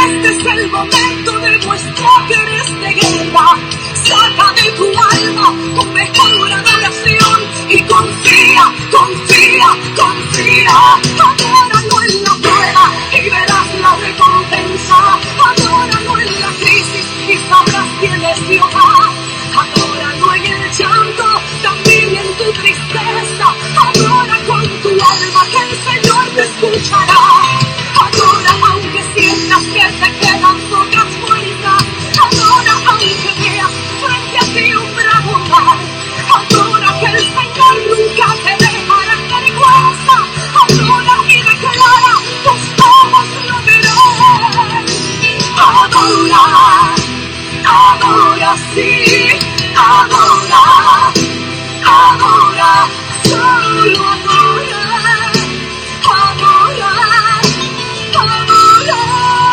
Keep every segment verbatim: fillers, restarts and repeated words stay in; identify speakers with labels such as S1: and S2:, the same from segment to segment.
S1: Este es el momento de mostrar que eres de guerra. Saca de tu alma tu mejor adoración y confía, confía, confía. Adóralo en la prueba y verás la recompensa. Adóralo en la crisis y sabrás quién es Jehová. Adóralo en el llanto, también en tu tristeza. Adora con tu alma que el Señor te escuchará. Adora aunque sientas que te quedan pocas fuerzas. Adora aunque veas frente a ti un bravo mar. Adora que el Señor nunca te dejará en vergüenza. Adora y declara, tus ojos lo verán. Adora, adora sí, adora, adora, solo adora, adora, adora,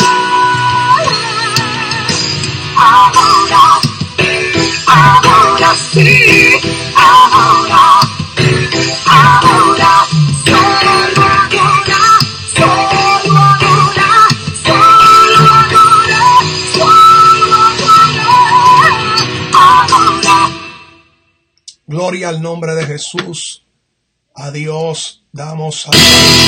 S1: adora, adora sí, adora, adora, solo adora, solo adora, solo adora, solo adora, adora.
S2: Gloria al nombre de Jesús. A Dios damos alabanza.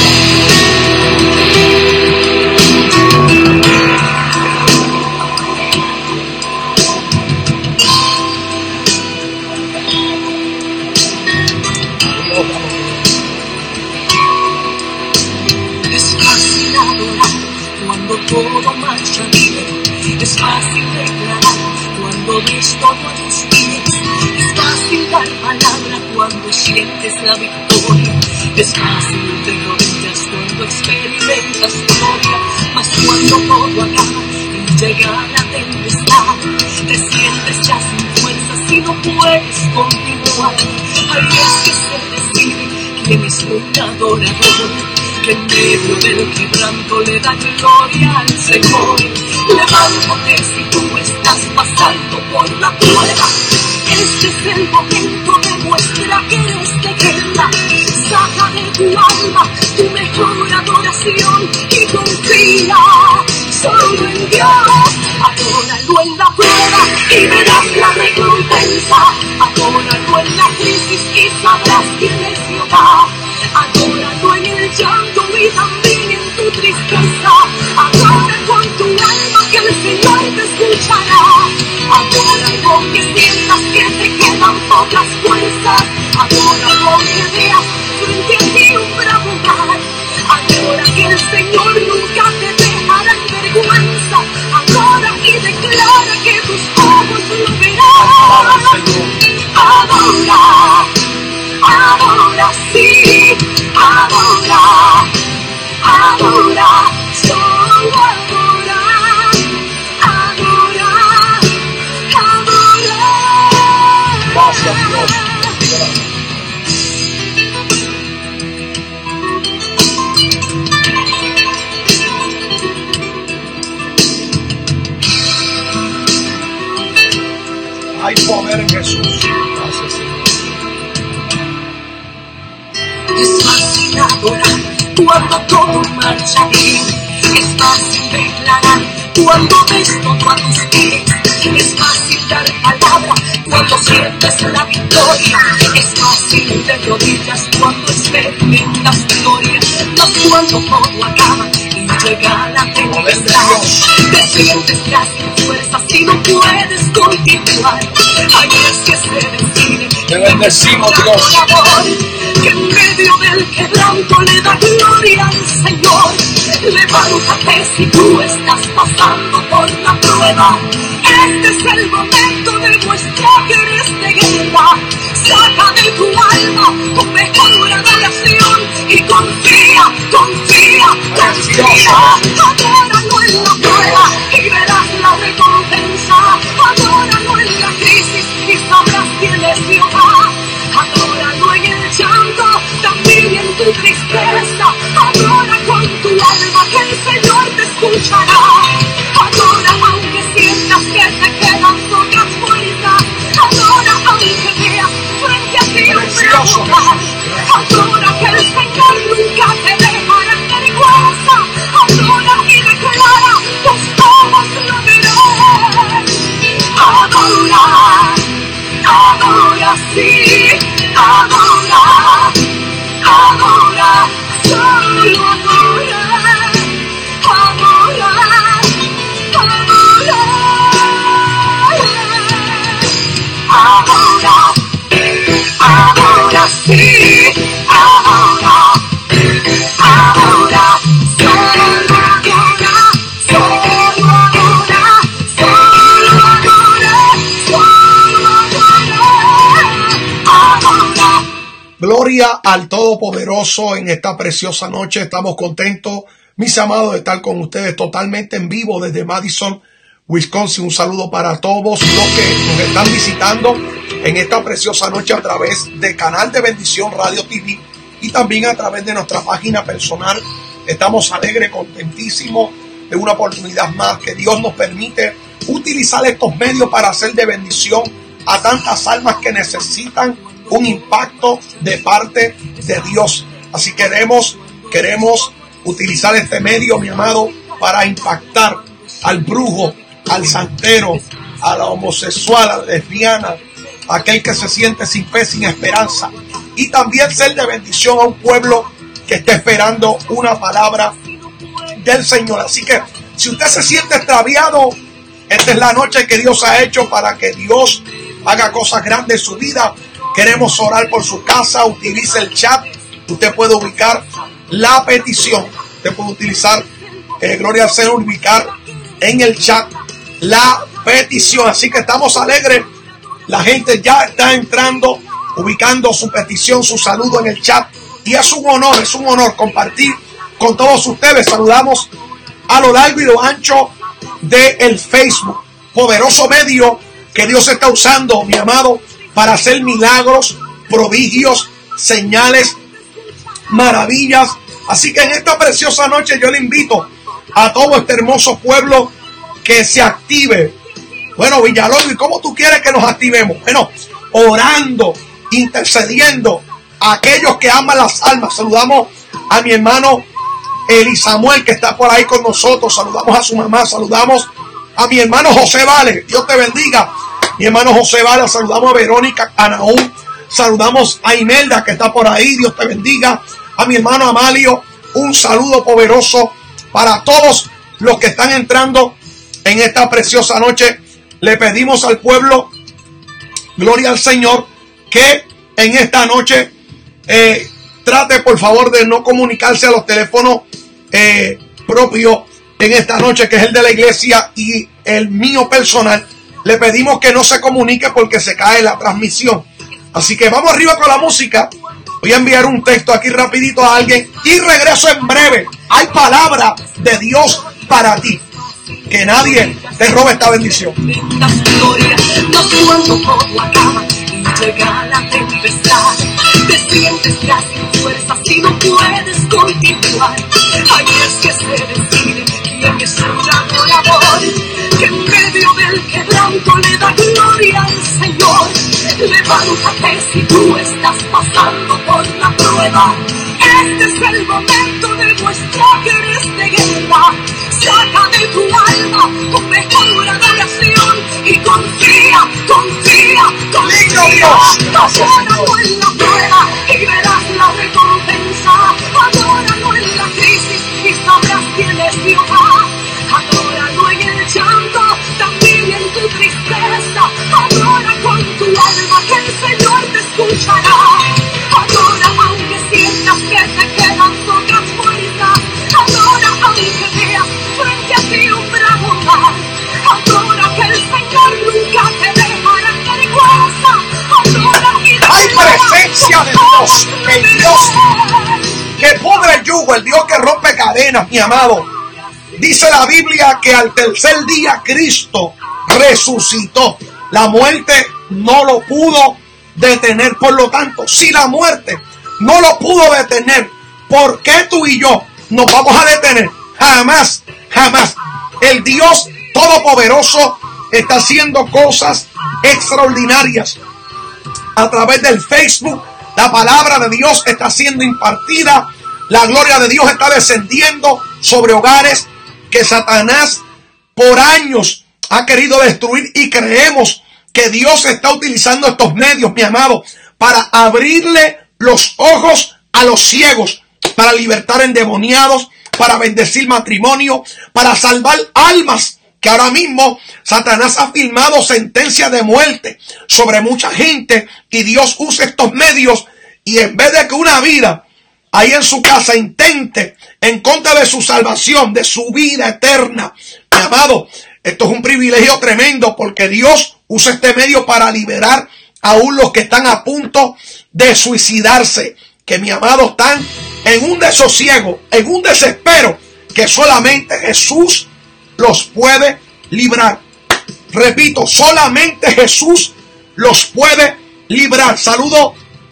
S1: Es fácil adorar cuando todo marcha bien. Es fácil declarar cuando ves todo a tus pies. Es fácil dar palabra cuando sientes la victoria. Es fácil de rodillas cuando experimentas gloria. Mas cuando todo acaba y llega la tempestad, te sientes ya sin fuerzas y no puedes continuar. Ahí es que se decide quién es un adorador, que en medio del quebranto le da gloria al Señor. Levántate si tú estás pasando por la prueba. Este es el momento, demuestra que eres de guerra. Saca de tu alma tu mejor adoración y confía solo en Dios. Adóralo en la prueba y verás la recompensa. Adóralo en la crisis y sabrás quién es Jehová. Adóralo en el llanto y también en tu tristeza. Adora con tu alma que el Señor te escuchará. Adóralo aunque sientas que te quedan pocas fuerzas. Adóralo aunque veas frente a ti un bravo mar. Adora que el Señor nunca te dejará en vergüenza. Adora y declara que tus ojos lo verán. Adora, adora sí, adora, adora, solo adora, adora, adora.
S2: Gracias, Dios. Hay poder en Jesús. Gracias, Señor.
S1: Es fácil adorar cuando todo marcha bien. Es fácil declarar cuando ves todo a tus pies. Es fácil dar palabra cuando sientes la victoria. Es fácil de rodillas cuando experimentas gloria. Mas cuando todo acaba y llega la tempestad, te sientes ya sin fuerzas y no puedes continuar. Ahí es que se decide.
S2: Te bendecimos, Dios.
S1: Que en medio del quebranto le da gloria al Señor. Levántate si tú estás pasando por la prueba. Este es el momento de mostrar que eres de guerra. Saca de tu alma tu mejor adoración y confía, confía, confía. Adóralo en la prueba y verás la recompensa. Adóralo en la crisis y sabrás quién es Jehová. Adóralo en el llanto, también en tu tristeza. Adora con tu alma que el Señor te escuchará. Adora aunque sientas que te quedan pocas fuerzas. Adora aunque veas frente a ti un bravo mar. Adora que el Señor nunca te dejará en vergüenza. Adora sí, ahora, ahora, solo ahora, solo ahora, solo ahora, solo ahora, ahora.
S2: Gloria al Todopoderoso en esta preciosa noche. Estamos contentos, mis amados, de estar con ustedes totalmente en vivo desde Madison, Wisconsin. Un saludo para todos los que nos están visitando en esta preciosa noche a través de Canal de Bendición Radio T V y también a través de nuestra página personal. Estamos alegres, contentísimos de una oportunidad más que Dios nos permite utilizar estos medios para hacer de bendición a tantas almas que necesitan un impacto de parte de Dios. Así queremos, queremos utilizar este medio, mi amado, para impactar al brujo, al santero, a la homosexual, a la lesbiana, a aquel que se siente sin fe, sin esperanza, y también ser de bendición a un pueblo que está esperando una palabra del Señor. Así que si usted se siente extraviado, esta es la noche que Dios ha hecho para que Dios haga cosas grandes en su vida. Queremos orar por su casa. Utilice el chat. Usted puede ubicar la petición. Usted puede utilizar, eh, gloria al Señor, ubicar en el chat la petición. Así que estamos alegres. La gente ya está entrando, ubicando su petición, su saludo en el chat. Y es un honor, es un honor compartir con todos ustedes. Saludamos a lo largo y lo ancho del Facebook. Poderoso medio que Dios está usando, mi amado, para hacer milagros, prodigios, señales, maravillas. Así que en esta preciosa noche yo le invito a todo este hermoso pueblo que se active. Bueno, Villalobos, ¿y cómo tú quieres que nos activemos? Bueno, orando, intercediendo a aquellos que aman las almas. Saludamos a mi hermano Eli Samuel, que está por ahí con nosotros. Saludamos a su mamá, saludamos a mi hermano José Vale. Dios te bendiga. Mi hermano José Vale, saludamos a Verónica, a Naúm, saludamos a Imelda, que está por ahí. Dios te bendiga. A mi hermano Amalio, un saludo poderoso para todos los que están entrando en esta preciosa noche. Le pedimos al pueblo, gloria al Señor, que en esta noche eh, trate por favor de no comunicarse a los teléfonos eh, propios en esta noche, que es el de la iglesia y el mío personal. Le pedimos que no se comunique porque se cae la transmisión. Así que vamos arriba con la música. Voy a enviar un texto aquí rapidito a alguien y regreso en breve. Hay palabra de Dios para ti. Que nadie te robe esta bendición.
S1: Cuando todo acaba y llega la tempestad, te sientes ya sin fuerzas y no puedes continuar. Ahí es que se decide quién es un adorador, que en medio del quebranto le da gloria al Señor. Levántate si tú estás pasando por la prueba. Este es el momento de muestra que eres de guerra. Saca de tu alma tu mejor adoración y confía, confía, confía. Adóralo en la prueba y verás la recompensa. Adóralo en la crisis y sabrás quién es Jehová. Adóralo en el llanto, también en tu tristeza. Adora con tu alma que el Señor te escuchará. Adora aunque sientas que te quedan pocas fuerzas. Adora aunque veas frente a ti un bravo mar. Adora que el Señor nunca te dejará en vergüenza. Adora y
S2: Hay presencia de Dios, el Dios que pudre el yugo, el Dios que rompe cadenas, mi amado. Dice la Biblia que al tercer día Cristo resucitó. La muerte no lo pudo detener. Por lo tanto, si la muerte no lo pudo detener, ¿por qué tú y yo nos vamos a detener? Jamás, jamás. El Dios Todopoderoso está haciendo cosas extraordinarias. A través del Facebook, la palabra de Dios está siendo impartida. La gloria de Dios está descendiendo sobre hogares que Satanás por años ha querido destruir, y creemos que Dios está utilizando estos medios, mi amado, para abrirle los ojos a los ciegos, para libertar endemoniados, para bendecir matrimonio, para salvar almas, que ahora mismo Satanás ha firmado sentencia de muerte sobre mucha gente, y Dios usa estos medios y en vez de que una vida ahí en su casa intente en contra de su salvación, de su vida eterna, mi amado, esto es un privilegio tremendo porque Dios usa este medio para liberar aún los que están a punto de suicidarse, que mi amado están en un desosiego, en un desespero que solamente Jesús los puede librar. Repito, solamente Jesús los puede librar. Saludo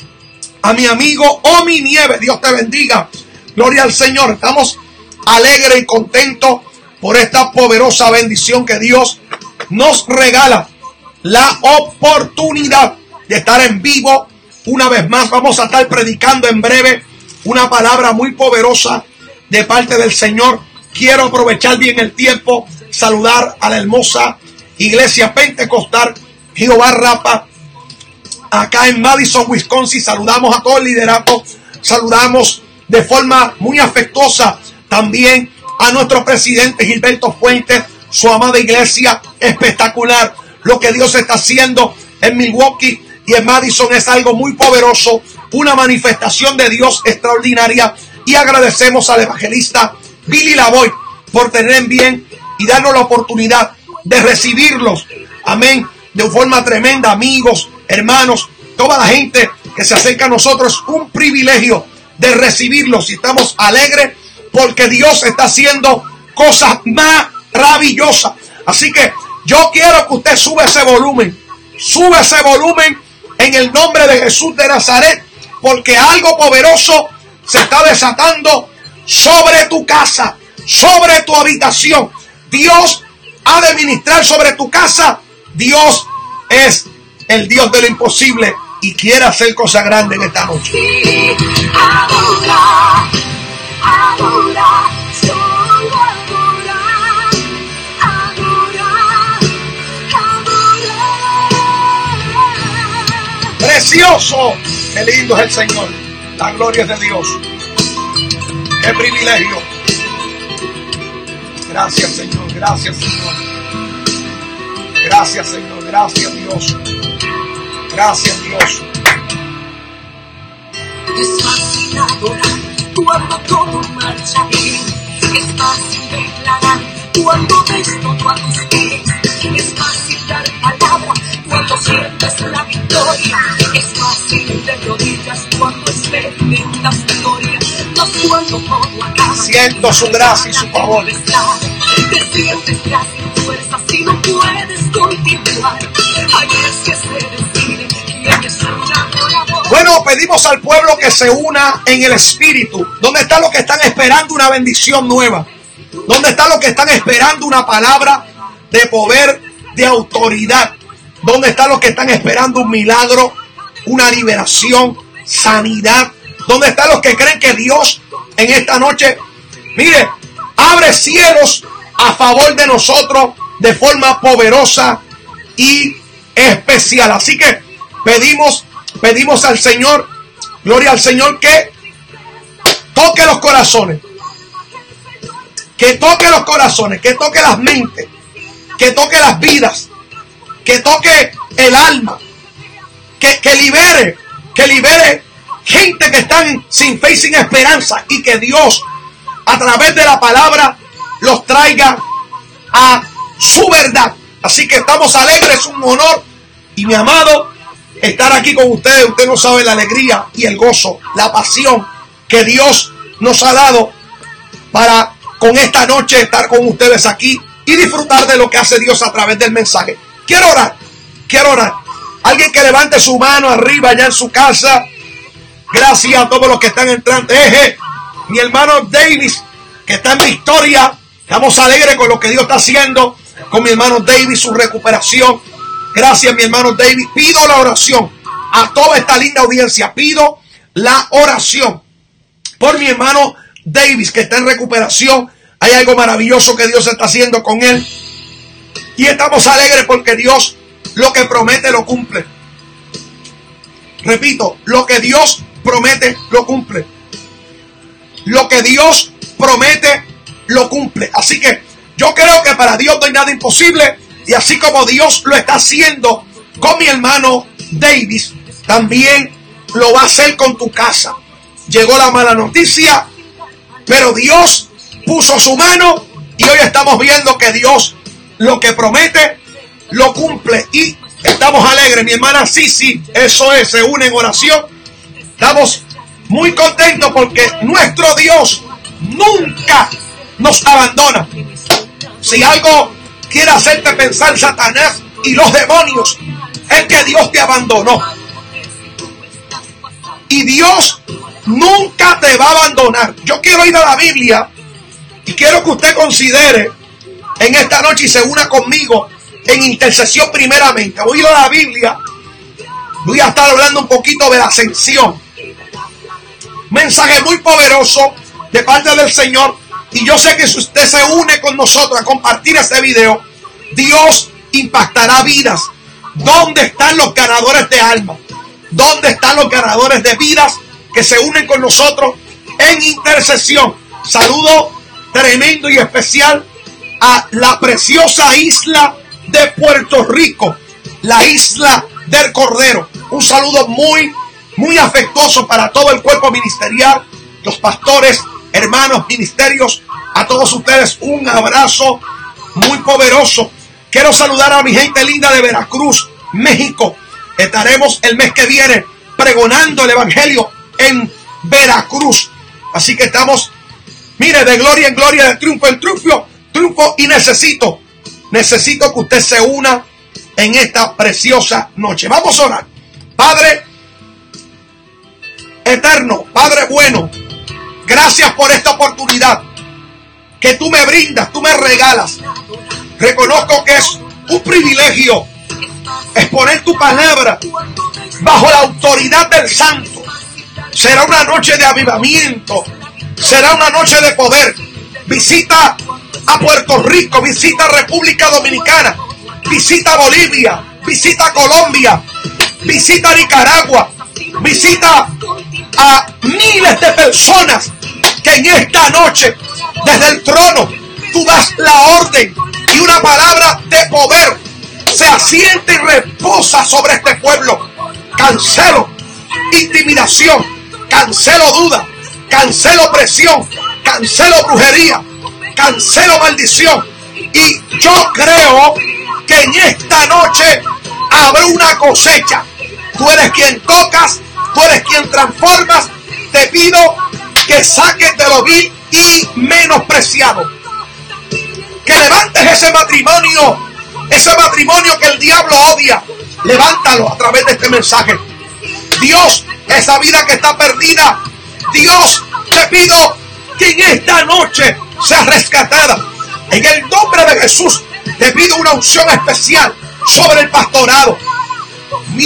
S2: a mi amigo Omi Nieves, Dios te bendiga. Gloria al Señor. Estamos alegres y contentos por esta poderosa bendición que Dios nos regala. La oportunidad de estar en vivo una vez más. Vamos a estar predicando en breve una palabra muy poderosa de parte del Señor. Quiero aprovechar bien el tiempo, saludar a la hermosa Iglesia Pentecostal Jehová Rapha acá en Madison, Wisconsin. Saludamos a todo el liderato, saludamos de forma muy afectuosa también a nuestro presidente Gilberto Fuentes, su amada iglesia. Espectacular lo que Dios está haciendo en Milwaukee y en Madison, es algo muy poderoso, una manifestación de Dios extraordinaria, y agradecemos al evangelista Billy Lavoy por tener en bien y darnos la oportunidad de recibirlos, amén, de forma tremenda. Amigos, hermanos, toda la gente que se acerca a nosotros, es un privilegio de recibirlos y estamos alegres porque Dios está haciendo cosas maravillosas. Así que yo quiero que usted suba ese volumen, sube ese volumen en el nombre de Jesús de Nazaret, porque algo poderoso se está desatando sobre tu casa, sobre tu habitación. Dios ha de ministrar sobre tu casa. Dios es el Dios de lo imposible y quiere hacer cosas grandes en esta noche.
S1: Adora, adora, solo adora, adora, adora.
S2: Precioso, qué lindo es el Señor. La gloria es de Dios. Qué privilegio. Gracias, Señor. Gracias, Señor. Gracias, Señor. Gracias, Dios. Gracias, Dios.
S1: Es fácil adorar cuando todo marcha bien. Es fácil declarar cuando ves todo a tus pies. Es fácil dar palabra cuando sientes la victoria. Es fácil de rodillas cuando experimentas victoria. No cuando todo acaba.
S2: Siento su gracia y su favor.
S1: Te sientes ya sin fuerzas y no puedes continuar. Ahí es que se decide quién es un adorador.
S2: Bueno, pedimos al pueblo que se una en el Espíritu. ¿Dónde están los que están esperando una bendición nueva? ¿Dónde están los que están esperando una palabra de poder, de autoridad? ¿Dónde están los que están esperando un milagro, una liberación, sanidad? ¿Dónde están los que creen que Dios en esta noche, mire, abre cielos a favor de nosotros de forma poderosa y especial? Así que pedimos, pedimos al Señor, gloria al Señor, que toque los corazones, que toque los corazones, que toque las mentes, que toque las vidas, que toque el alma, que, que libere, que libere gente que están sin fe y sin esperanza, y que Dios a través de la palabra los traiga a su verdad. Así que estamos alegres, es un honor, y mi amado, estar aquí con ustedes. Usted no sabe la alegría y el gozo, la pasión que Dios nos ha dado para con esta noche estar con ustedes aquí y disfrutar de lo que hace Dios a través del mensaje. Quiero orar, quiero orar. Alguien que levante su mano arriba allá en su casa. Gracias a todos los que están entrando. Eje, mi hermano Davis, que está en Victoria. Estamos alegres con lo que Dios está haciendo con mi hermano Davis, su recuperación. Gracias, mi hermano Davis. Pido la oración a toda esta linda audiencia. Pido la oración por mi hermano Davis, que está en recuperación. Hay algo maravilloso que Dios está haciendo con él. Y estamos alegres porque Dios lo que promete lo cumple. Repito, lo que Dios promete lo cumple. Lo que Dios promete lo cumple. Así que yo creo que para Dios no hay nada imposible. Y así como Dios lo está haciendo con mi hermano Davis, también lo va a hacer con tu casa. Llegó la mala noticia, pero Dios puso su mano y hoy estamos viendo que Dios lo que promete lo cumple y estamos alegres. Mi hermana Sisi, eso es, se une en oración. Estamos muy contentos porque nuestro Dios nunca nos abandona. Si algo quiere hacerte pensar Satanás y los demonios, es que Dios te abandonó. Y Dios nunca te va a abandonar. Yo quiero ir a la Biblia y quiero que usted considere en esta noche y se una conmigo en intercesión primeramente. Voy a ir a la Biblia. Voy a estar hablando un poquito de la ascensión. Mensaje muy poderoso de parte del Señor. Y yo sé que si usted se une con nosotros a compartir este video, Dios impactará vidas. ¿Dónde están los ganadores de alma? ¿Dónde están los ganadores de vidas que se unen con nosotros en intercesión? Saludo tremendo y especial a la preciosa isla de Puerto Rico, la isla del Cordero. Un saludo muy, muy afectuoso para todo el cuerpo ministerial, los pastores, hermanos, ministerios, a todos ustedes un abrazo muy poderoso. Quiero saludar a mi gente linda de Veracruz, México. Estaremos el mes que viene pregonando el evangelio en Veracruz. Así que estamos, mire, de gloria en gloria, de triunfo en triunfo, triunfo y necesito, necesito que usted se una en esta preciosa noche. Vamos a orar. Padre eterno, Padre bueno, gracias por esta oportunidad que tú me brindas, tú me regalas. Reconozco que es un privilegio exponer tu palabra bajo la autoridad del Santo. Será una noche de avivamiento, será una noche de poder. Visita a Puerto Rico, visita a República Dominicana, visita a Bolivia, visita a Colombia, visita a Nicaragua, visita a miles de personas que en esta noche desde el trono tú das la orden y una palabra de poder se asiente y reposa sobre este pueblo. Cancelo intimidación, cancelo duda, cancelo presión, cancelo brujería, cancelo maldición. Y yo creo que en esta noche habrá una cosecha. Tú eres quien tocas, tú eres quien transformas. Te pido que saques de lo vil y menospreciado. Que levantes ese matrimonio, ese matrimonio que el diablo odia. Levántalo a través de este mensaje. Dios, esa vida que está perdida, Dios, te pido que en esta noche sea rescatada. En el nombre de Jesús, te pido una unción especial sobre el pastorado. Mi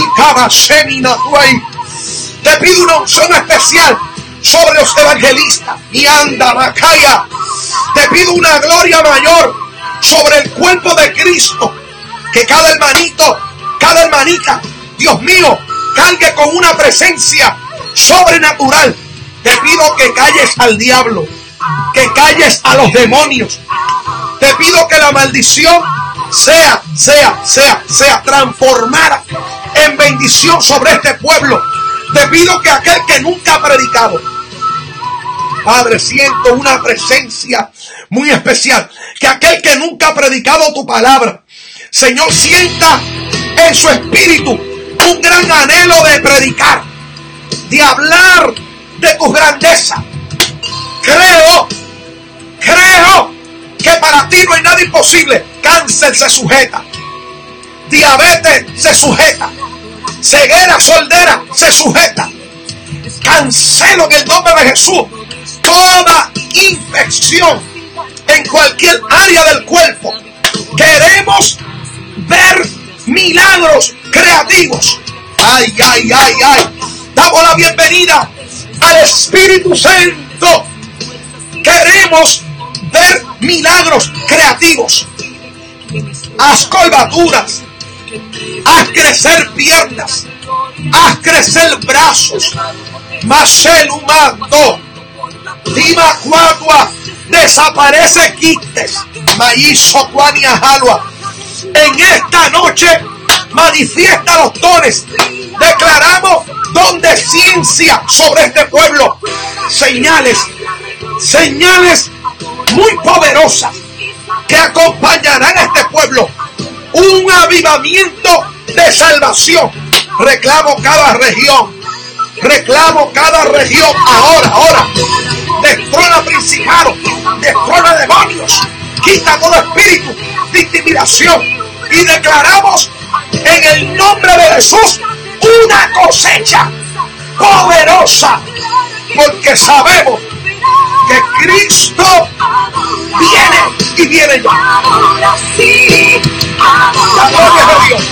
S2: Te pido una unción especial sobre los evangelistas. Mi anda, Macaya. Te pido una gloria mayor sobre el cuerpo de Cristo. Que cada hermanito, cada hermanita, Dios mío, cargue con una presencia sobrenatural. Te pido que calles al diablo, que calles a los demonios. Te pido que la maldición sea, sea, sea, sea transformada en bendición sobre este pueblo. Te pido que aquel que nunca ha predicado, Padre, siento una presencia muy especial. Que aquel que nunca ha predicado tu palabra, Señor, sienta en su espíritu un gran anhelo de predicar, de hablar de tu grandeza. Creo, creo que para ti no hay nada imposible. Cáncer se sujeta, diabetes se sujeta, ceguera, sordera se sujeta. Cancelo en el nombre de Jesús toda infección en cualquier área del cuerpo. Queremos ver milagros creativos. Ay, ay, ay, ay. Damos la bienvenida al Espíritu Santo. Queremos ver milagros creativos. Haz colgaduras, haz crecer piernas, haz crecer brazos. Maselumando, Dima Cuadua, desaparece quistes. Maízo Cuania Jalua. En esta noche Manifiesta los dones. Declaramos don de ciencia sobre este pueblo. Señales, señales muy poderosas que acompañarán a este pueblo. Un avivamiento de salvación. Reclamo cada región. Reclamo cada región. Ahora, ahora. Destrona principados. Destrona demonios. Quita todo espíritu de intimidación. Y declaramos en el nombre de Jesús una cosecha poderosa. Porque sabemos que Cristo viene y viene ya. La gloria de Dios.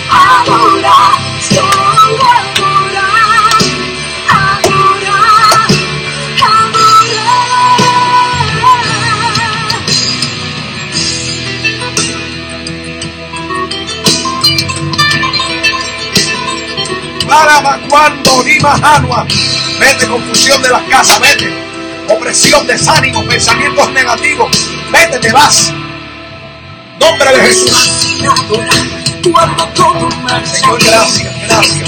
S2: Para cuando ni majanua. Vete confusión de las casas, vete. Opresión, desánimo, pensamientos negativos. Vete, te vas. Nombre de Jesús. Señor, gracias, gracias.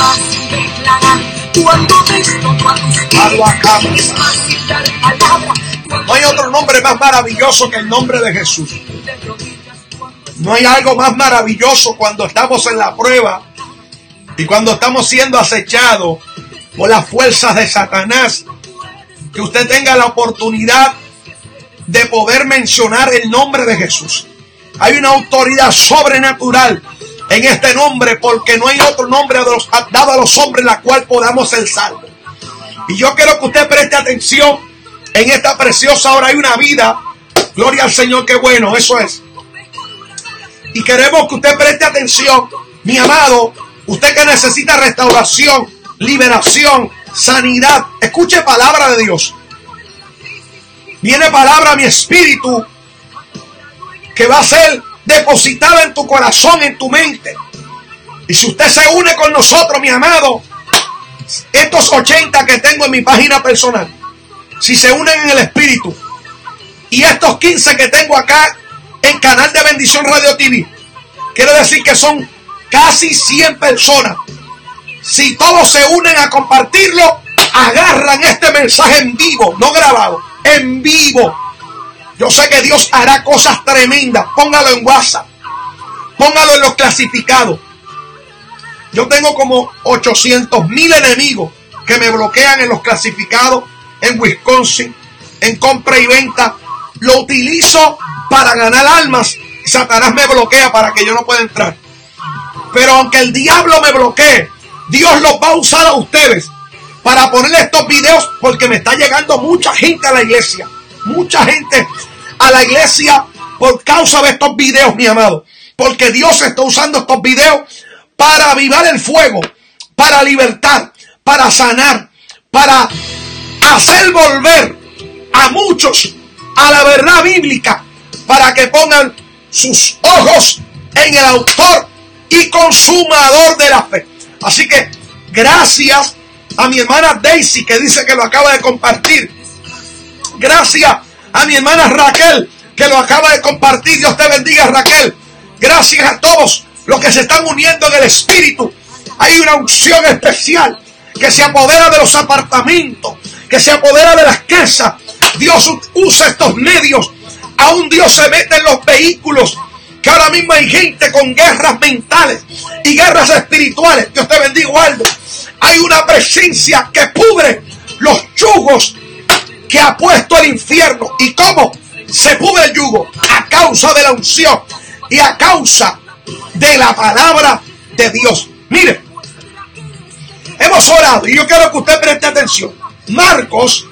S2: No hay otro nombre más maravilloso que el nombre de Jesús. No hay algo más maravilloso cuando estamos en la prueba y cuando estamos siendo acechados por las fuerzas de Satanás, que usted tenga la oportunidad de poder mencionar el nombre de Jesús. Hay una autoridad sobrenatural en este nombre, porque no hay otro nombre dado a los hombres en la cual podamos ser salvos. Y yo quiero que usted preste atención en esta preciosa hora. Hay una vida, gloria al Señor, qué bueno, eso es. Y queremos que usted preste atención, mi amado, usted que necesita restauración, liberación, sanidad. Escuche palabra de Dios. Viene palabra a mi espíritu que va a ser depositada en tu corazón, en tu mente. Y si usted se une con nosotros, mi amado, estos ochenta que tengo en mi página personal, si se unen en el espíritu, y estos quince que tengo acá en Canal de Bendición Radio T V, quiere decir que son casi cien personas. Si todos se unen a compartirlo, agarran este mensaje en vivo, no grabado, en vivo. Yo sé que Dios hará cosas tremendas. Póngalo en WhatsApp, póngalo en los clasificados. Yo tengo como ochocientos mil enemigos que me bloquean en los clasificados, en Wisconsin, en compra y venta. Lo utilizo para ganar almas. Satanás me bloquea para que yo no pueda entrar. Pero aunque el diablo me bloquee, Dios los va a usar a ustedes para poner estos videos, porque me está llegando mucha gente a la iglesia. Mucha gente a la iglesia por causa de estos videos, mi amado. Porque Dios está usando estos videos para avivar el fuego, para libertar, para sanar, para hacer volver a muchos a la verdad bíblica, para que pongan sus ojos en el autor y consumador de la fe. Así que gracias a mi hermana Daisy, que dice que lo acaba de compartir. Gracias a mi hermana Raquel, que lo acaba de compartir. Dios te bendiga, Raquel. Gracias a todos los que se están uniendo en el espíritu. Hay una unción especial que se apodera de los apartamentos, que se apodera de las casas. Dios usa estos medios. Aún Dios se mete en los vehículos, que ahora mismo hay gente con guerras mentales y guerras espirituales. Dios te bendiga, Waldo. Hay una presencia que pudre los yugos que ha puesto el infierno. ¿Y cómo se pudre el yugo? A causa de la unción y a causa de la palabra de Dios. Mire, hemos orado y yo quiero que usted preste atención. Marcos,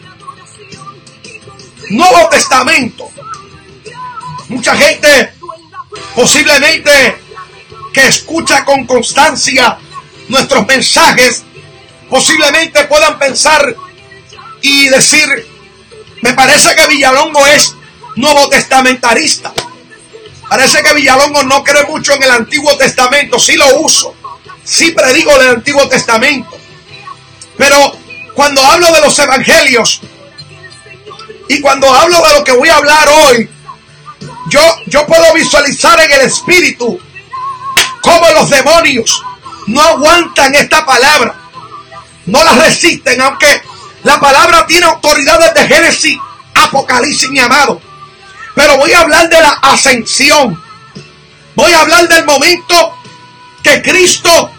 S2: Nuevo Testamento. Mucha gente posiblemente que escucha con constancia nuestros mensajes, posiblemente puedan pensar y decir: me parece que Villalongo es nuevo testamentarista. Parece que Villalongo no cree mucho en el Antiguo Testamento. Sí lo uso, sí predigo del Antiguo Testamento, pero cuando hablo de los evangelios y cuando hablo de lo que voy a hablar hoy, yo, yo puedo visualizar en el espíritu Como los demonios no aguantan esta palabra, no la resisten, aunque la palabra tiene autoridad desde Génesis, Apocalipsis, mi amado. Pero voy a hablar de la ascensión. Voy a hablar del momento que Cristo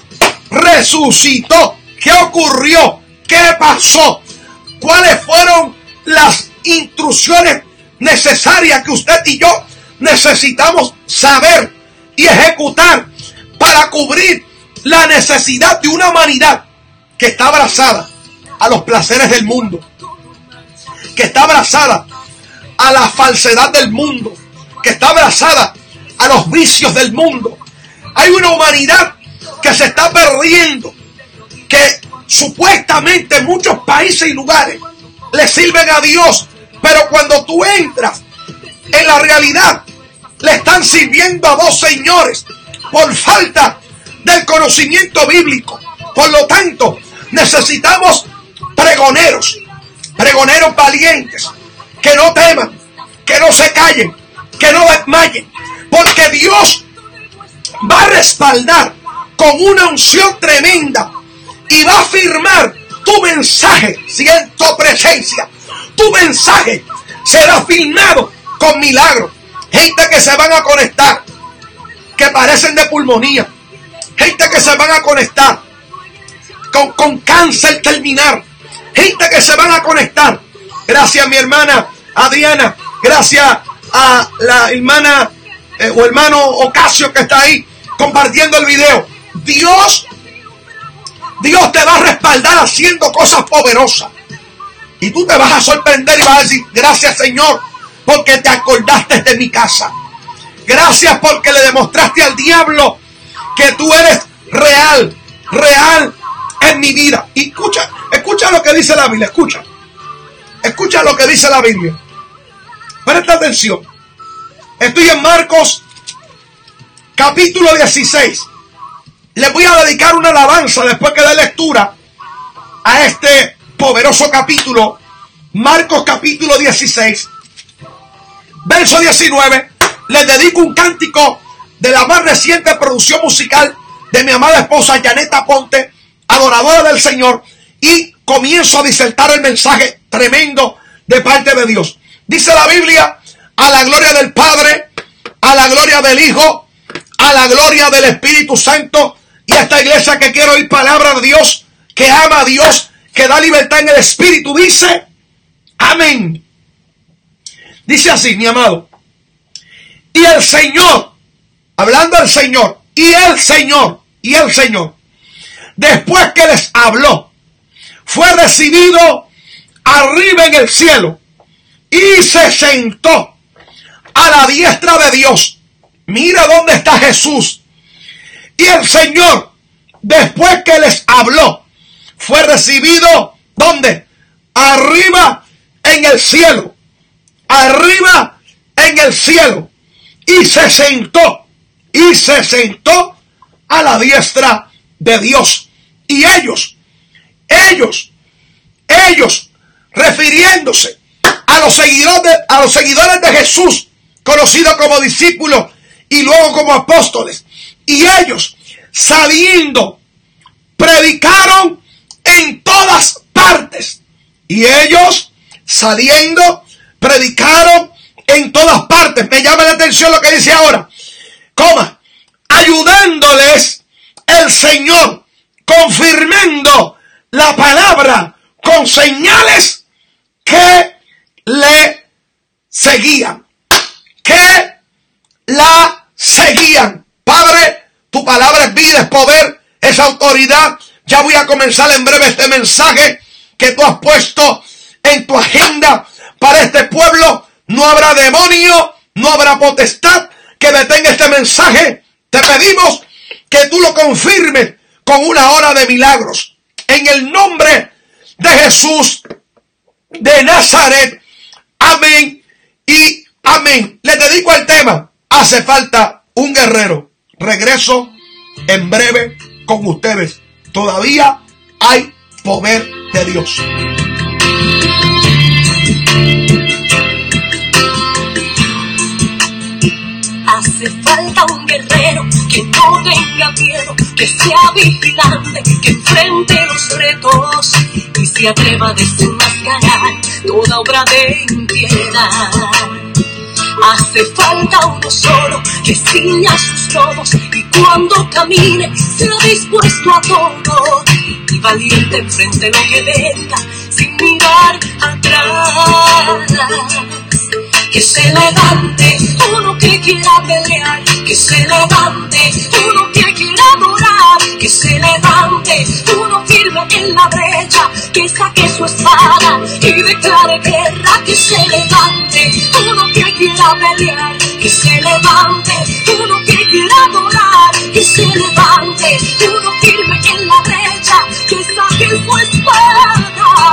S2: resucitó. ¿Qué ocurrió? ¿Qué pasó? ¿Cuáles fueron las instrucciones necesarias que usted y yo necesitamos saber y ejecutar para cubrir la necesidad de una humanidad que está abrazada a los placeres del mundo, que está abrazada a la falsedad del mundo, que está abrazada a los vicios del mundo? Hay una humanidad que se está perdiendo, que supuestamente muchos países y lugares le sirven a Dios, pero cuando tú entras en la realidad, le están sirviendo a dos señores por falta del conocimiento bíblico. Por lo tanto, necesitamos pregoneros, pregoneros valientes, que no teman, que no se callen, que no desmayen, porque Dios va a respaldar con una unción tremenda y va a firmar tu mensaje. Siento presencia. Tu mensaje será firmado con milagros. Gente que se van a conectar, que parecen de pulmonía. Gente que se van a conectar con, con cáncer terminal. Gente que se van a conectar. Gracias a mi hermana Adriana. Gracias a la hermana eh, o hermano Ocasio que está ahí compartiendo el video. Dios, Dios te va a respaldar haciendo cosas poderosas. Y tú te vas a sorprender y vas a decir: gracias, Señor, porque te acordaste de mi casa. Gracias porque le demostraste al diablo que tú eres real, real en mi vida. Y escucha, escucha lo que dice la Biblia, escucha. Escucha lo que dice la Biblia. Presta atención. Estoy en Marcos capítulo dieciséis. Les voy a dedicar una alabanza después que dé lectura a este poderoso capítulo. Marcos capítulo dieciséis, verso diecinueve. Les dedico un cántico de la más reciente producción musical de mi amada esposa Yaneta Ponte, adoradora del Señor, y comienzo a disertar el mensaje tremendo de parte de Dios. Dice la Biblia: a la gloria del Padre, a la gloria del Hijo, a la gloria del Espíritu Santo. Y a esta iglesia que quiere oír palabra de Dios, que ama a Dios, que da libertad en el Espíritu, dice amén. Dice así, mi amado: y el Señor, hablando del Señor, y el Señor, y el Señor, después que les habló, fue recibido arriba en el cielo y se sentó a la diestra de Dios. Mira dónde está Jesús. Y el Señor, después que les habló, fue recibido, ¿dónde? Arriba en el cielo. Arriba en el cielo. Y se sentó. Y se sentó a la diestra de Dios. Y ellos, ellos, ellos, refiriéndose a los seguidores de, a los seguidores de Jesús, conocidos como discípulos y luego como apóstoles. Y ellos, saliendo, predicaron en todas partes. Y ellos, saliendo, predicaron en todas partes. Me llama la atención lo que dice ahora. Coma, ayudándoles el Señor, confirmando la palabra con señales que le seguían. Que la seguían. Padre, tu palabra es vida, es poder, es autoridad. Ya voy a comenzar en breve este mensaje que tú has puesto en tu agenda para este pueblo. No habrá demonio, no habrá potestad que detenga este mensaje. Te pedimos que tú lo confirmes con una hora de milagros. En el nombre de Jesús de Nazaret. Amén y amén. Les dedico el tema: hace falta un guerrero. Regreso en breve con ustedes. Todavía hay poder de Dios.
S1: Hace falta un guerrero que no tenga miedo, que sea vigilante, que enfrente los retos y se atreva a desenmascarar toda obra de impiedad. Hace falta uno solo que ciña sus lomos y cuando camine sea dispuesto a todo y valiente enfrente lo que venga sin mirar atrás. Que se levante uno que quiera pelear, que se levante uno que quiera adorar, que se levante uno firme en la brecha, que saque su espada y declare guerra, que se levante uno que quiera pelear, que se levante uno que quiera adorar, que se levante uno firme en la brecha, que saque su espada.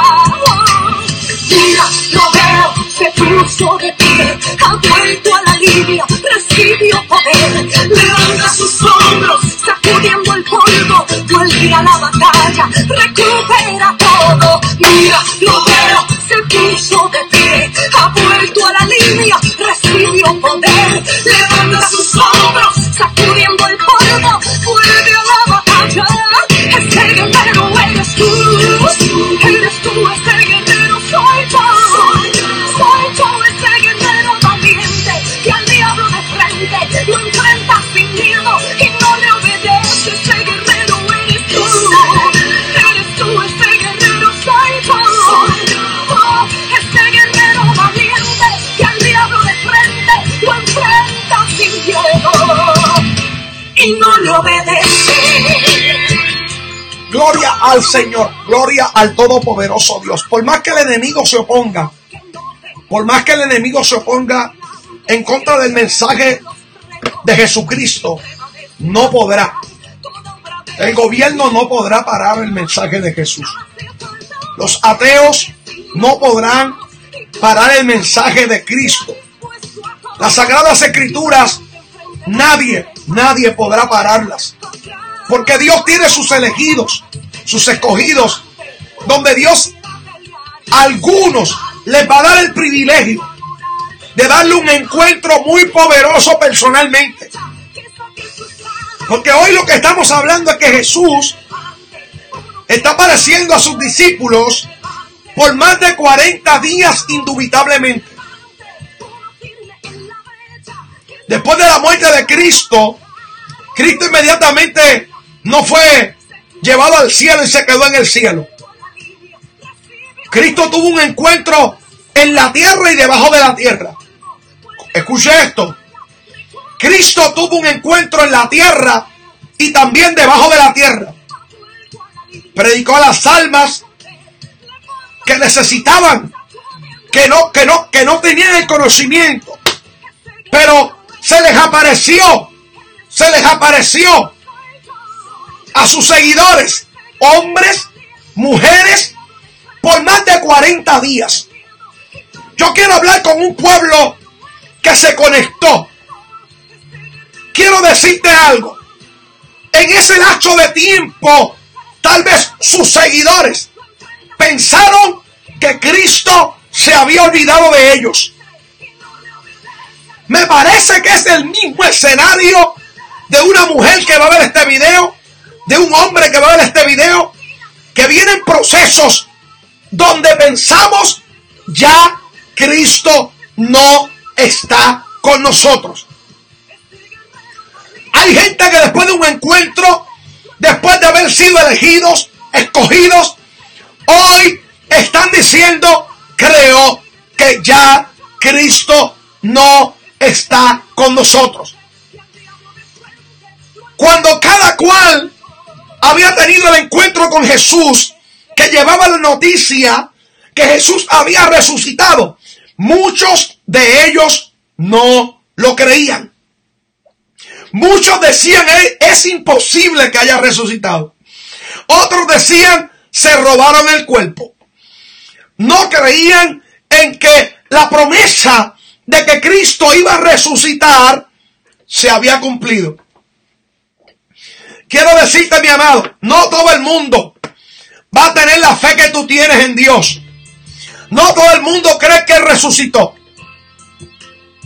S1: Mira, lo veo, se puso de pie, ha vuelto a la línea, recibió poder, levanta sus hombros, sacudiendo el polvo, vuelve a la batalla, recupera todo. Mira, lo veo, se puso de pie, ha vuelto a la línea, recibió poder, levanta sus hombros, sacudiendo el polvo, vuelve a la batalla. Ese guerrero eres tú, eres tú ese guerrero, soy yo, soy yo ese guerrero valiente que al diablo de frente lo enfrenta sin miedo y no le obedece. Ese guerrero eres tú, eres tú ese guerrero, soy yo, oh, ese guerrero valiente que al diablo de frente lo enfrenta sin miedo y no le obedece.
S2: Gloria al Señor, gloria al Todopoderoso Dios. Por más que el enemigo se oponga, por más que el enemigo se oponga en contra del mensaje de Jesucristo, no podrá. El gobierno no podrá parar el mensaje de Jesús. Los ateos no podrán parar el mensaje de Cristo. Las Sagradas Escrituras, nadie, nadie podrá pararlas. Porque Dios tiene sus elegidos, sus escogidos, donde Dios a algunos les va a dar el privilegio de darle un encuentro muy poderoso personalmente. Porque hoy lo que estamos hablando es que Jesús está apareciendo a sus discípulos por más de cuarenta días indubitablemente. Después de la muerte de Cristo, Cristo inmediatamente no fue llevado al cielo y se quedó en el cielo. Cristo tuvo un encuentro en la tierra y debajo de la tierra. Escuche esto. Cristo tuvo un encuentro en la tierra y también debajo de la tierra. Predicó a las almas que necesitaban, que no, que no, que no tenían el conocimiento, pero se les apareció, se les apareció a sus seguidores, hombres, mujeres, por más de cuarenta días. Yo quiero hablar con un pueblo que se conectó. Quiero decirte algo. En ese lapso de tiempo, tal vez sus seguidores pensaron que Cristo se había olvidado de ellos. Me parece que es el mismo escenario de una mujer que va a ver este video, de un hombre que va a ver este video, que vienen procesos donde pensamos ya Cristo no está con nosotros. Hay gente que después de un encuentro, después de haber sido elegidos, escogidos, hoy están diciendo, creo que ya Cristo no está con nosotros. Cuando cada cual había tenido el encuentro con Jesús, que llevaba la noticia que Jesús había resucitado, muchos de ellos no lo creían. Muchos decían, es imposible que haya resucitado. Otros decían, se robaron el cuerpo. No creían en que la promesa de que Cristo iba a resucitar se había cumplido. Quiero decirte, mi amado, no todo el mundo va a tener la fe que tú tienes en Dios. No todo el mundo cree que Él resucitó.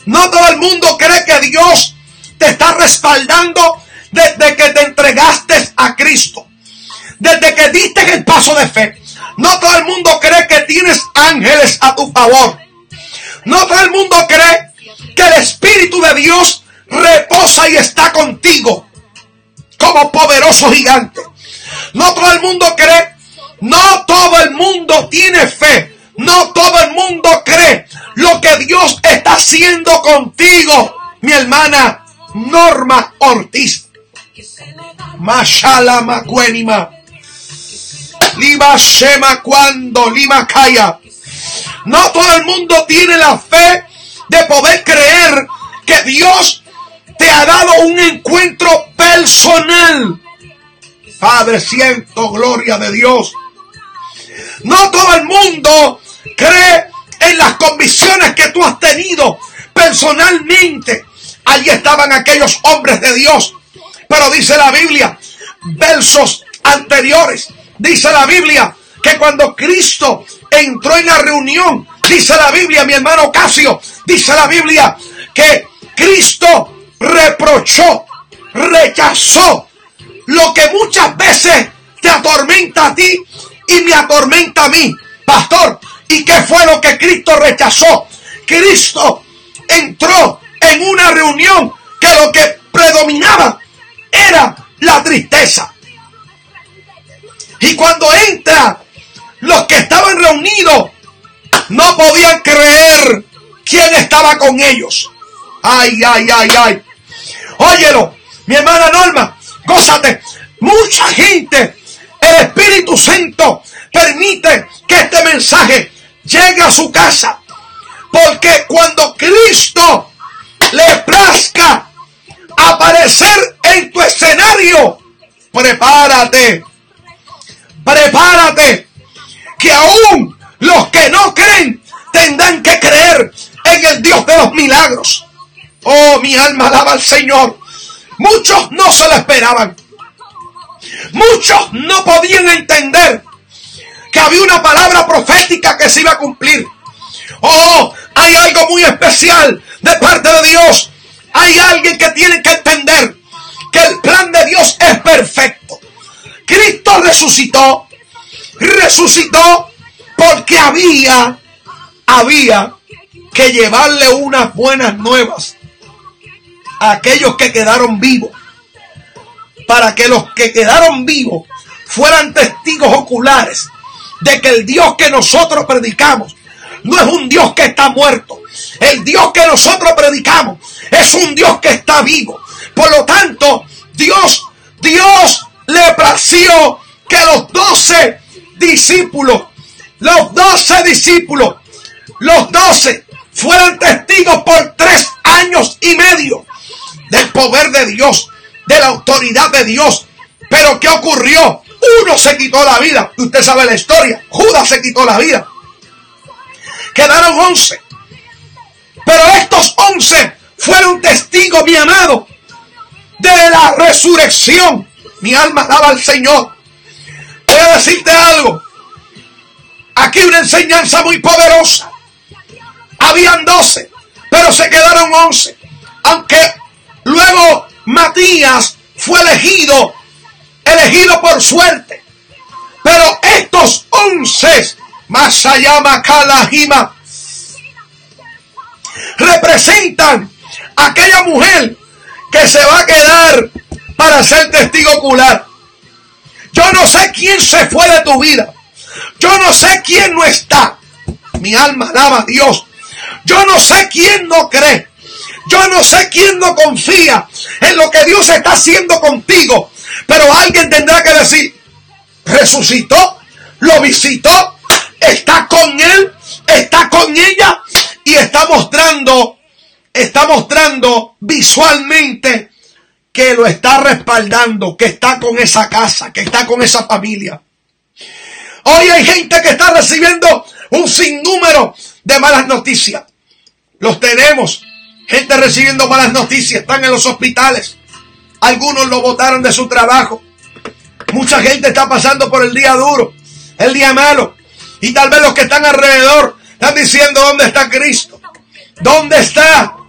S2: No todo el mundo cree que Dios te está respaldando desde que te entregaste a Cristo, desde que diste el paso de fe. No todo el mundo cree que tienes ángeles a tu favor. No todo el mundo cree que el Espíritu de Dios reposa y está contigo como poderoso gigante. No todo el mundo cree, no todo el mundo tiene fe. No todo el mundo cree lo que Dios está haciendo contigo, mi hermana Norma Ortiz. Mashala Macuenima. Lima Shema cuando Lima Kaya. No todo el mundo tiene la fe de poder creer que Dios te ha dado un encuentro personal. Padre, siento gloria de Dios. No todo el mundo cree en las convicciones que tú has tenido personalmente. Allí estaban aquellos hombres de Dios. Pero dice la Biblia, versos anteriores, dice la Biblia que cuando Cristo entró en la reunión, dice la Biblia, mi hermano Casio, dice la Biblia que Cristo reprochó, rechazó lo que muchas veces te atormenta a ti y me atormenta a mí. Pastor, ¿y qué fue lo que Cristo rechazó? Cristo entró en una reunión que lo que predominaba era la tristeza. Y cuando entra, los que estaban reunidos no podían creer quién estaba con ellos. Ay, ay, ay, ay. Óyelo, mi hermana Norma, gózate. Mucha gente, el Espíritu Santo permite que este mensaje llegue a su casa. Porque cuando Cristo le plazca aparecer en tu escenario, prepárate. Prepárate, que aún los que no creen tendrán que creer en el Dios de los milagros. Oh, mi alma alaba al Señor. Muchos no se lo esperaban. Muchos no podían entender que había una palabra profética que se iba a cumplir. Oh, hay algo muy especial de parte de Dios. Hay alguien que tiene que entender que el plan de Dios es perfecto. Cristo resucitó, resucitó porque había, había que llevarle unas buenas nuevas a aquellos que quedaron vivos, para que los que quedaron vivos fueran testigos oculares de que el Dios que nosotros predicamos no es un Dios que está muerto. El Dios que nosotros predicamos es un Dios que está vivo. Por lo tanto, Dios, Dios le plació que los doce discípulos, los doce discípulos, los doce fueran testigos por tres años y medio del poder de Dios, de la autoridad de Dios. Pero ¿qué ocurrió? Uno se quitó la vida. Usted sabe la historia. Judas se quitó la vida. Quedaron once. Pero estos once fueron testigos, mi amado, de la resurrección. Mi alma alaba al Señor. Voy a decirte algo. Aquí una enseñanza muy poderosa. Habían doce, pero se quedaron once. Aunque luego Matías fue elegido, elegido por suerte. Pero estos once, Masayama Kalahima, representan a aquella mujer que se va a quedar para ser testigo ocular. Yo no sé quién se fue de tu vida. Yo no sé quién no está. Mi alma alaba a Dios. Yo no sé quién no cree. Yo no sé quién no confía en lo que Dios está haciendo contigo. Pero alguien tendrá que decir, resucitó, lo visitó, está con él, está con ella y está mostrando, está mostrando visualmente que lo está respaldando, que está con esa casa, que está con esa familia. Hoy hay gente que está recibiendo un sinnúmero de malas noticias. Los tenemos. Gente recibiendo malas noticias. Están en los hospitales. Algunos lo botaron de su trabajo. Mucha gente está pasando por el día duro, el día malo. Y tal vez los que están alrededor están diciendo, ¿dónde está Cristo? ¿Dónde está?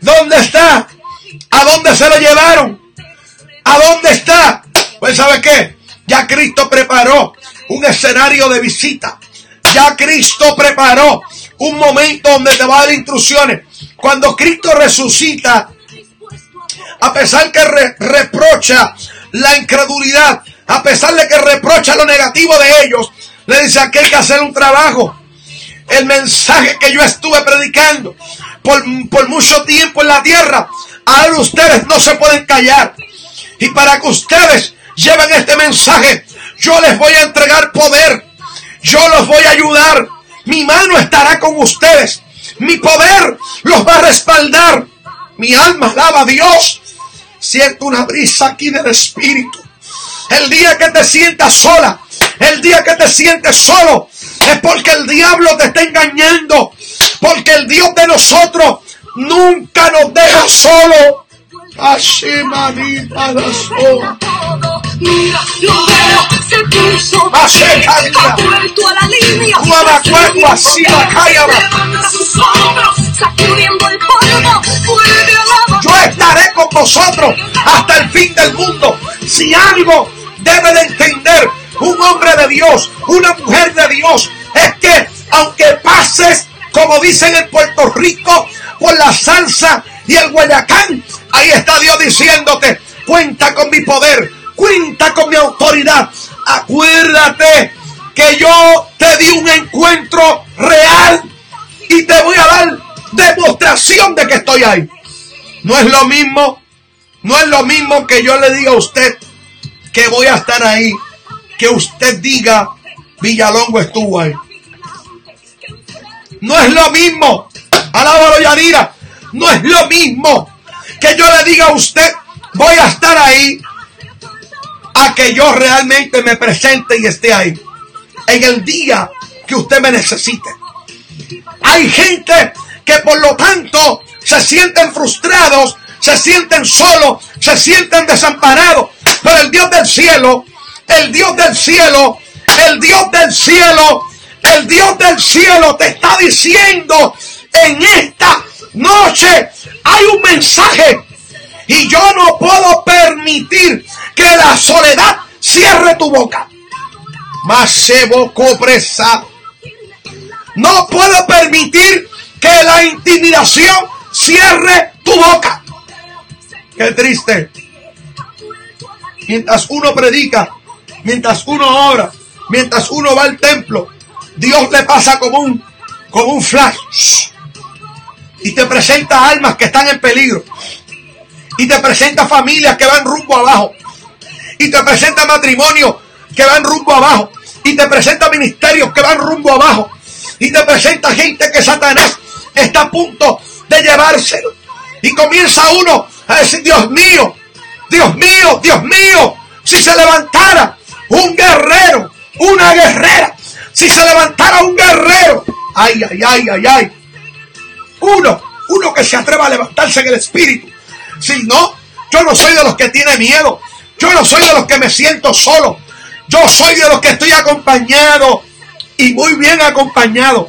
S2: ¿Dónde está? ¿A dónde se lo llevaron? ¿A dónde está? Pues ¿sabe qué? Ya Cristo preparó un escenario de visita. Ya Cristo preparó un momento donde te va a dar instrucciones. Cuando Cristo resucita, a pesar que re- reprocha la incredulidad, a pesar de que reprocha lo negativo de ellos, le dice: aquí hay que hacer un trabajo. El mensaje que yo estuve predicando por, por mucho tiempo en la tierra, ahora ustedes no se pueden callar. Y para que ustedes lleven este mensaje, yo les voy a entregar poder. Yo los voy a ayudar. Mi mano estará con ustedes. Mi poder los va a respaldar. Mi alma alaba a Dios. Siento una brisa aquí del Espíritu. El día que te sientas sola, el día que te sientes solo, es porque el diablo te está engañando. Porque el Dios de nosotros nunca nos deja solo. Así, manita, la sola.
S1: Mira, lo veo, se puso ha vuelto a la línea.
S2: Así la calla.
S1: Levanta sus hombros, sacudiendo el polvo, vuelve a la.
S2: Yo estaré con vosotros hasta el fin del mundo. Si algo debe de entender un hombre de Dios, una mujer de Dios, es que aunque pases, como dicen en Puerto Rico, por la salsa y el Guayacán, ahí está Dios diciéndote: cuenta con mi poder, cuenta con mi autoridad. Acuérdate que yo te di un encuentro real y te voy a dar demostración de que estoy ahí. No es lo mismo, no es lo mismo que yo le diga a usted que voy a estar ahí, que usted diga Villalongo estuvo ahí. No es lo mismo, alábalo Yanira, no es lo mismo que yo le diga a usted voy a estar ahí, a que yo realmente me presente y esté ahí en el día que usted me necesite. Hay gente que por lo tanto se sienten frustrados, se sienten solos, se sienten desamparados, pero el Dios del cielo, el Dios del cielo, el Dios del cielo, el Dios del cielo te está diciendo en esta noche hay un mensaje. Y yo no puedo permitir que la soledad cierre tu boca. Masebo copresa. No puedo permitir que la intimidación cierre tu boca. Qué triste. Mientras uno predica, mientras uno ora, mientras uno va al templo, Dios le pasa como un, como un flash. Y te presenta almas que están en peligro. Y te presenta familias que van rumbo abajo. Y te presenta matrimonios que van rumbo abajo. Y te presenta ministerios que van rumbo abajo. Y te presenta gente que Satanás está a punto de llevárselo. Y comienza uno a decir: Dios mío, Dios mío, Dios mío, si se levantara un guerrero, una guerrera, si se levantara un guerrero, ay, ay, ay, ay, ay, uno, uno que se atreva a levantarse en el espíritu. Si no, yo no soy de los que tiene miedo. Yo no soy de los que me siento solo. Yo soy de los que estoy acompañado y muy bien acompañado.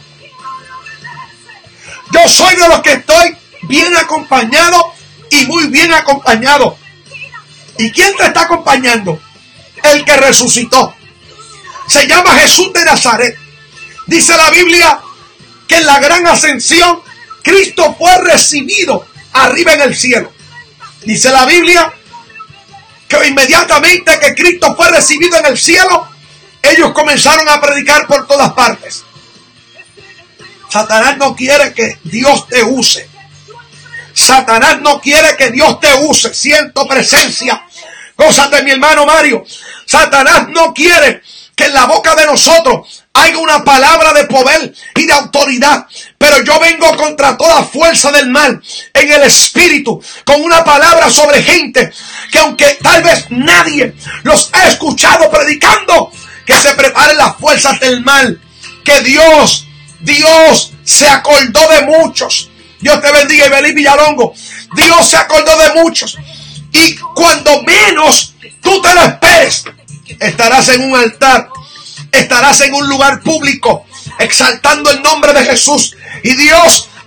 S2: Yo soy de los que estoy bien acompañado y muy bien acompañado. ¿Y quién te está acompañando? El que resucitó. Se llama Jesús de Nazaret. Dice la Biblia que en la gran ascensión Cristo fue recibido arriba en el cielo. Dice la Biblia que inmediatamente que Cristo fue recibido en el cielo, ellos comenzaron a predicar por todas partes. Satanás no quiere que Dios te use. Satanás no quiere que Dios te use. Siento presencia. Cosas de mi hermano Mario. Satanás no quiere que en la boca de nosotros haya una palabra de poder y de autoridad. Pero yo vengo contra toda fuerza del mal en el espíritu, con una palabra sobre gente que aunque tal vez nadie los ha escuchado predicando, que se preparen las fuerzas del mal. Que Dios, Dios se acordó de muchos. Dios te bendiga, Ibelín Villalongo. Dios se acordó de muchos. Y cuando menos tú te lo esperes, estarás en un altar, estarás en un lugar público, exaltando el nombre de Jesús. Y Dios te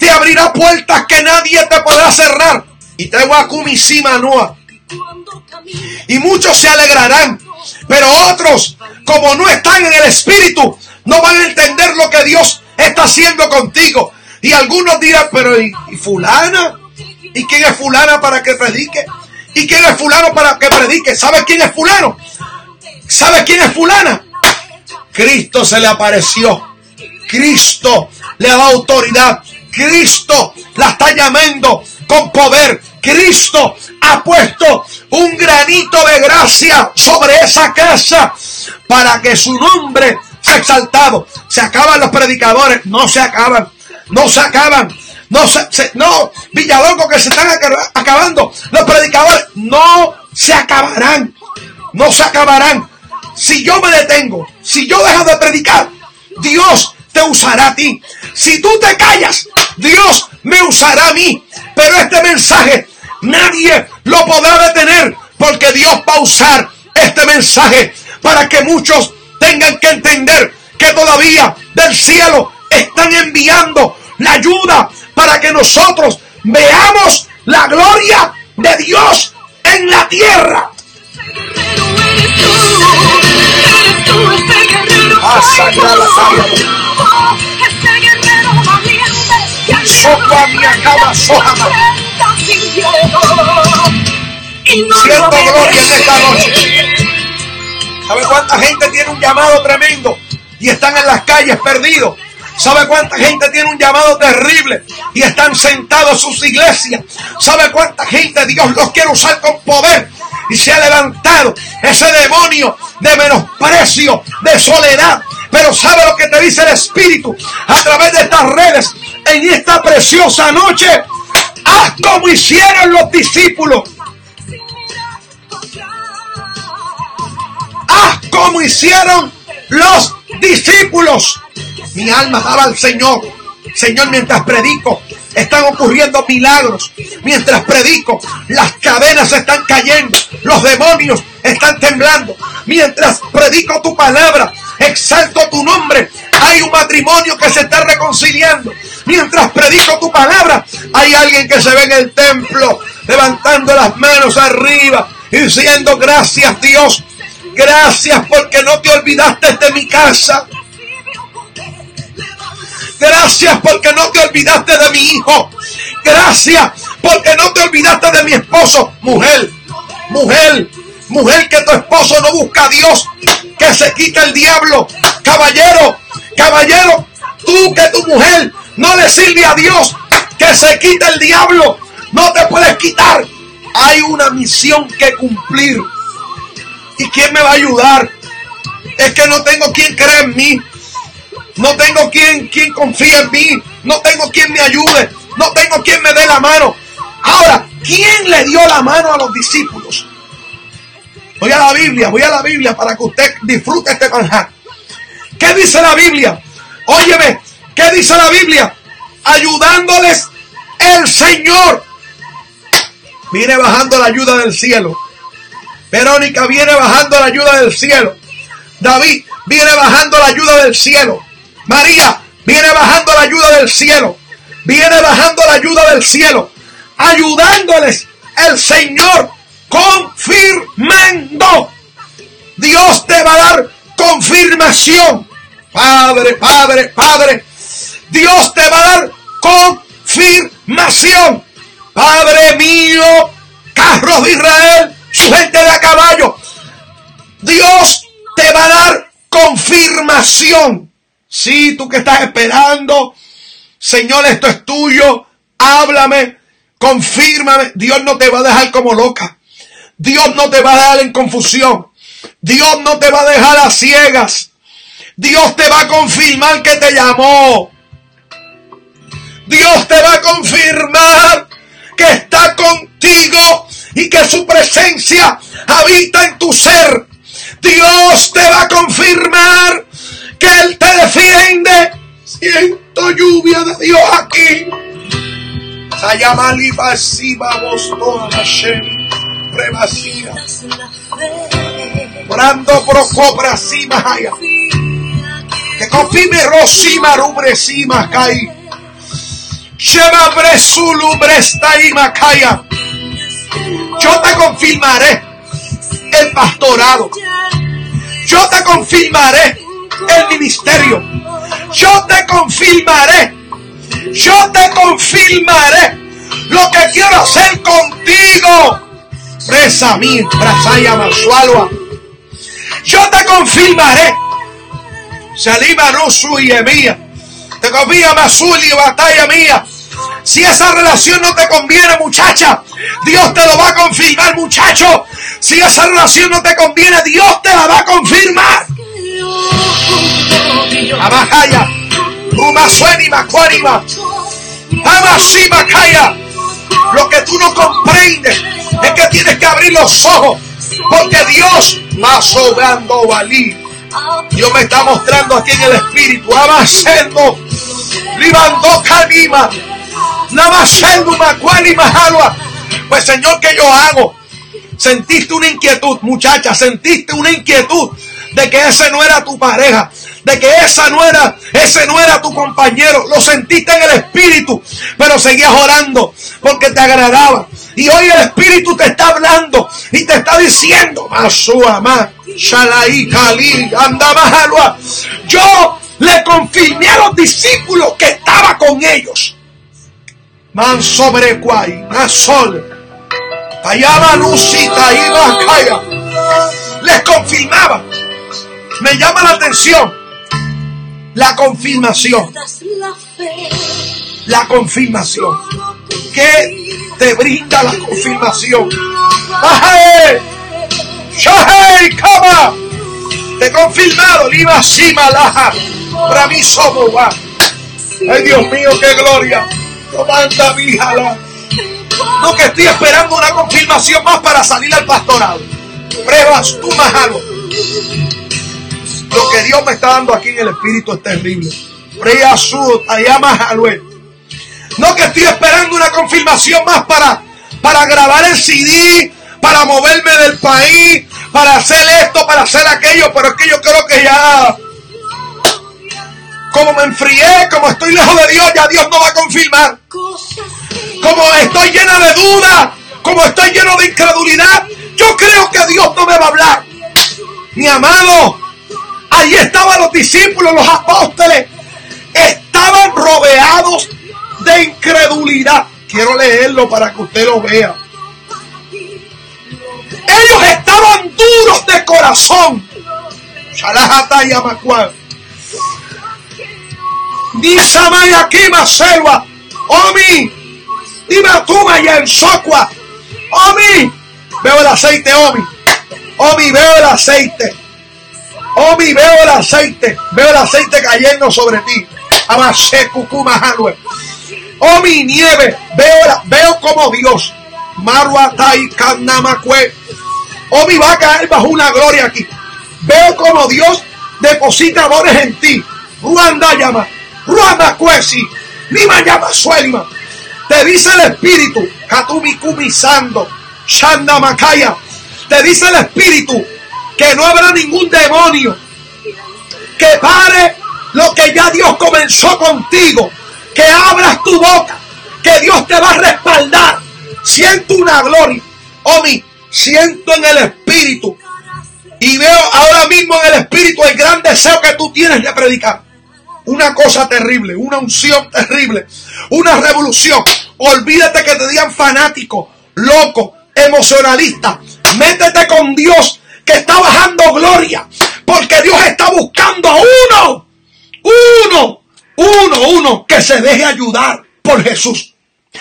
S2: te abrirá puertas que nadie te podrá cerrar. Y te voy a cumisima noa. Y muchos se alegrarán, pero otros, como no están en el Espíritu, no van a entender lo que Dios está haciendo contigo. Y algunos dirán, pero ¿y, y fulana? ¿Y quién es fulana para que predique? ¿Y quién es fulano para que predique? ¿Sabes quién es fulano? ¿Sabes quién es fulana? Cristo se le apareció. Cristo le da autoridad. Cristo la está llamando con poder. Cristo ha puesto un granito de gracia sobre esa casa para que su nombre sea exaltado. Se acaban los predicadores. No se acaban. No se acaban. No se, se no, Villalongo, que se están acabando. Los predicadores no se acabarán. No se acabarán. Si yo me detengo, si yo dejo de predicar, Dios te usará a ti. Si tú te callas, Dios me usará a mí. Pero este mensaje nadie lo podrá detener, porque Dios va a usar este mensaje para que muchos tengan que entender que todavía del cielo están enviando la ayuda para que nosotros veamos la gloria de Dios en la tierra. Siento gloria en esta noche. ¿Sabe cuánta gente tiene un llamado tremendo y están en las calles perdidos? ¿Sabe cuánta gente tiene un llamado terrible y están sentados en sus iglesias? ¿Sabe cuánta gente Dios los quiere usar con poder y se ha levantado ese demonio de menosprecio, de soledad? Pero ¿sabe lo que te dice el Espíritu a través de estas redes en esta preciosa noche? Haz como hicieron los discípulos. Haz como hicieron los discípulos. Mi alma alaba al Señor. Señor, mientras predico, están ocurriendo milagros. Mientras predico, las cadenas están cayendo. Los demonios están temblando. Mientras predico tu palabra, exalto tu nombre, hay un matrimonio que se está reconciliando. Mientras predico tu palabra, hay alguien que se ve en el templo levantando las manos arriba y diciendo: gracias, Dios. Gracias porque no te olvidaste de mi casa. Gracias porque no te olvidaste de mi hijo. Gracias porque no te olvidaste de mi esposo. Mujer, mujer, mujer, que tu esposo no busca a Dios, que se quita el diablo. Caballero, caballero, tú que tu mujer no le sirve a Dios, que se quita el diablo. No te puedes quitar. Hay una misión que cumplir. ¿Y quién me va a ayudar? Es que no tengo quien cree en mí. No tengo quien, quien confíe en mí. No tengo quien me ayude. No tengo quien me dé la mano. Ahora, ¿quién le dio la mano a los discípulos? Voy a la Biblia, voy a la Biblia para que usted disfrute este manjar. ¿Qué dice la Biblia? Óyeme, ¿qué dice la Biblia? Ayudándoles el Señor. Viene bajando la ayuda del cielo. Verónica, viene bajando la ayuda del cielo. David, viene bajando la ayuda del cielo. María, viene bajando la ayuda del cielo. Viene bajando la ayuda del cielo. Ayudándoles el Señor, confirmando. Dios te va a dar confirmación. Padre, Padre, Padre. Dios te va a dar confirmación. Padre mío, carros de Israel, gente de a caballo. Dios te va a dar confirmación. Sí, tú que estás esperando, Señor, esto es tuyo, háblame, confírmame. Dios no te va a dejar como loca. Dios no te va a dejar en confusión. Dios no te va a dejar a ciegas. Dios te va a confirmar que te llamó. Dios te va a confirmar que está contigo y que su presencia habita en tu ser. Dios te va a confirmar que Él te defiende. Siento lluvia de Dios aquí. Orando por cobra cima haya. Que confirme rosima rubre cima caí. Yo te confirmaré el pastorado. Yo te confirmaré el ministerio. Yo te confirmaré. Yo te confirmaré lo que quiero hacer contigo. Presa mí, prasaya masualua. Yo te confirmaré. Salima rusu y mía. Te confía Masul y batalla mía. Si esa relación no te conviene, muchacha, Dios te lo va a confirmar, muchacho. Si esa relación no te conviene, Dios te la va a confirmar. Amajaya, Rumasueni Macuánima, Amasima Kaya. Lo que tú no comprendes es que tienes que abrir los ojos, porque Dios va sobrando valí. Dios me está mostrando aquí en el espíritu. Amasendo, Libando Kalima. Pues Señor, ¿qué yo hago? Sentiste una inquietud, muchacha, sentiste una inquietud de que ese no era tu pareja, de que esa no era, ese no era tu compañero. Lo sentiste en el espíritu, pero seguías orando porque te agradaba. Y hoy el espíritu te está hablando y te está diciendo, yo le confirmé a los discípulos que estaba con ellos. Man sobre cuay, Nasol, Tayama Lucita, Iba Kaya. Les confirmaba. Me llama la atención la confirmación. La confirmación. ¿Qué te brinda la confirmación? ¡Ajay! ¡Shahey! ¡Kama! Te he confirmado, Liba Sima Laja. Para mí somos va. ¡Ay, Dios mío, qué gloria! Manda mi jala. No, que estoy esperando una confirmación más para salir al pastorado. Pruebas tú más algo. Lo que Dios me está dando aquí en el espíritu es terrible. Prea su tayama jalue. No, que estoy esperando una confirmación más para, para grabar el C D, para moverme del país, para hacer esto, para hacer aquello, pero es que yo creo que ya, como me enfrié, como estoy lejos de Dios, ya Dios no va a confirmar. Como estoy llena de dudas, como estoy lleno de incredulidad, yo creo que Dios no me va a hablar. Mi amado, allí estaban los discípulos, los apóstoles, estaban rodeados de incredulidad. Quiero leerlo para que usted lo vea. Ellos estaban duros de corazón. Disamaya Kima Selva, Omi, Dimatuma y en Socua, Omi, veo el aceite, Omi, Omi, veo el aceite, Omi, veo el aceite, veo el aceite cayendo sobre ti, Amase Kukuma Hanwe, Omi, nieve, veo, la, veo como Dios, Maruatai Kanamakwe, Omi va a caer bajo una gloria aquí, veo como Dios deposita amores en ti, Ruanda llama. Ruanda Cuesi, Lima llama Suelima. Te dice el espíritu, Katumi Kumisando, Shanda Makaya. Te dice el espíritu que no habrá ningún demonio que pare lo que ya Dios comenzó contigo. Que abras tu boca, que Dios te va a respaldar. Siento una gloria, Omi, siento en el espíritu. Y veo ahora mismo en el espíritu el gran deseo que tú tienes de predicar. Una cosa terrible, una unción terrible, una revolución. Olvídate que te digan fanático, loco, emocionalista. Métete con Dios que está bajando gloria, porque Dios está buscando a uno, uno, uno, uno que se deje ayudar por Jesús.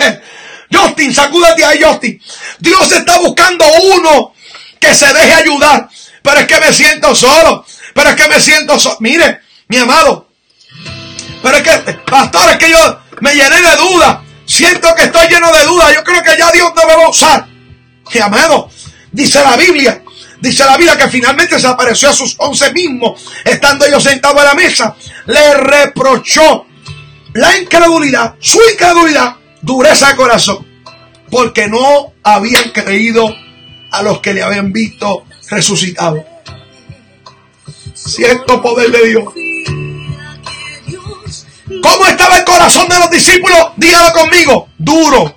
S2: Justin, sacúdate ahí, Justin. Dios está buscando uno que se deje ayudar. Pero es que me siento solo, pero es que me siento solo. Mire, mi amado, pero es que, pastor, es que yo me llené de dudas. Siento que estoy lleno de dudas. Yo creo que ya Dios no me va a usar. Mi amado, dice la Biblia, dice la Biblia que finalmente se apareció a sus once mismos, estando ellos sentados a la mesa. Le reprochó la incredulidad, su incredulidad, dureza de corazón, porque no habían creído a los que le habían visto resucitado. Siento poder de Dios. ¿Cómo estaba el corazón de los discípulos? Dígalo conmigo. Duro.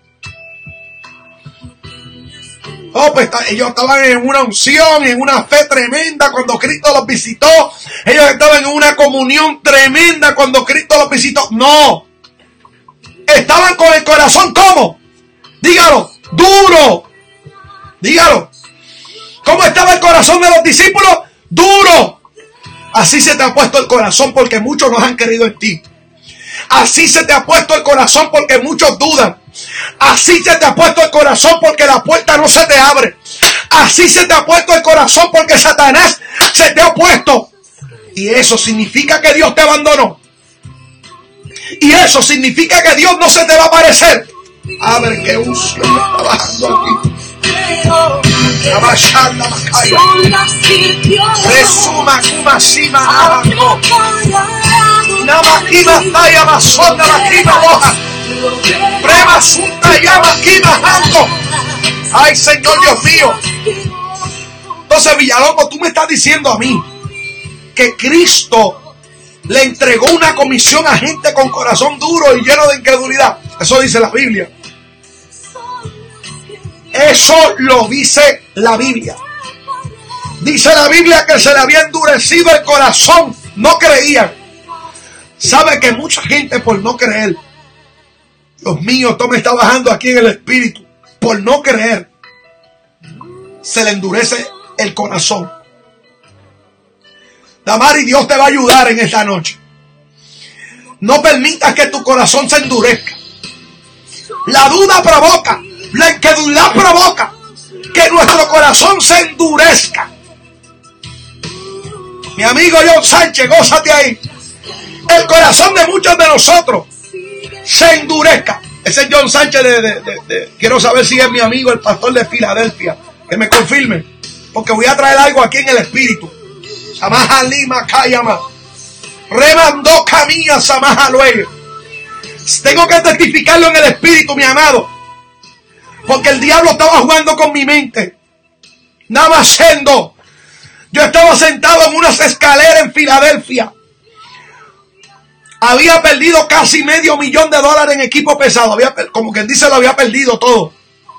S2: Oh, pues ellos estaban en una unción, en una fe tremenda cuando Cristo los visitó. Ellos estaban en una comunión tremenda cuando Cristo los visitó. No. Estaban con el corazón, ¿cómo? Dígalo. Duro. Dígalo. ¿Cómo estaba el corazón de los discípulos? Duro. Así se te ha puesto el corazón porque muchos no han creído en ti. Así se te ha puesto el corazón porque muchos dudan. Así se te ha puesto el corazón porque la puerta no se te abre. Así se te ha puesto el corazón porque Satanás se te ha opuesto. Y eso significa que Dios te abandonó. Y eso significa que Dios no se te va a aparecer. A ver qué uso me está bajando aquí. Resuma kuma sima nabando. Namakima taya masona makima moja. Prema sunta llama kima ando. Ay, Señor Dios mío. Entonces, Villalobos, tú me estás diciendo a mí que Cristo le entregó una comisión a gente con corazón duro y lleno de incredulidad. Eso dice la Biblia. Eso lo dice la Biblia. Dice la Biblia que se le había endurecido el corazón. No creían. Sabe que mucha gente por no creer. Dios mío, esto me está bajando aquí en el espíritu. Por no creer, se le endurece el corazón. Damari, Dios te va a ayudar en esta noche. No permitas que tu corazón se endurezca. La duda provoca, la incredulidad provoca que nuestro corazón se endurezca. Mi amigo John Sánchez, gózate ahí. El corazón de muchos de nosotros se endurezca. Ese es John Sánchez de, de, de, de, quiero saber si es mi amigo el pastor de Filadelfia, que me confirme, porque voy a traer algo aquí en el espíritu. Samaha Lima Kayama remandó camilla Samaha Luey. Tengo que testificarlo en el espíritu, mi amado, porque el diablo estaba jugando con mi mente. Nada siendo, yo estaba sentado en unas escaleras en Filadelfia. Había perdido casi medio millón de dólares en equipo pesado. Había, como quien dice, lo había perdido todo.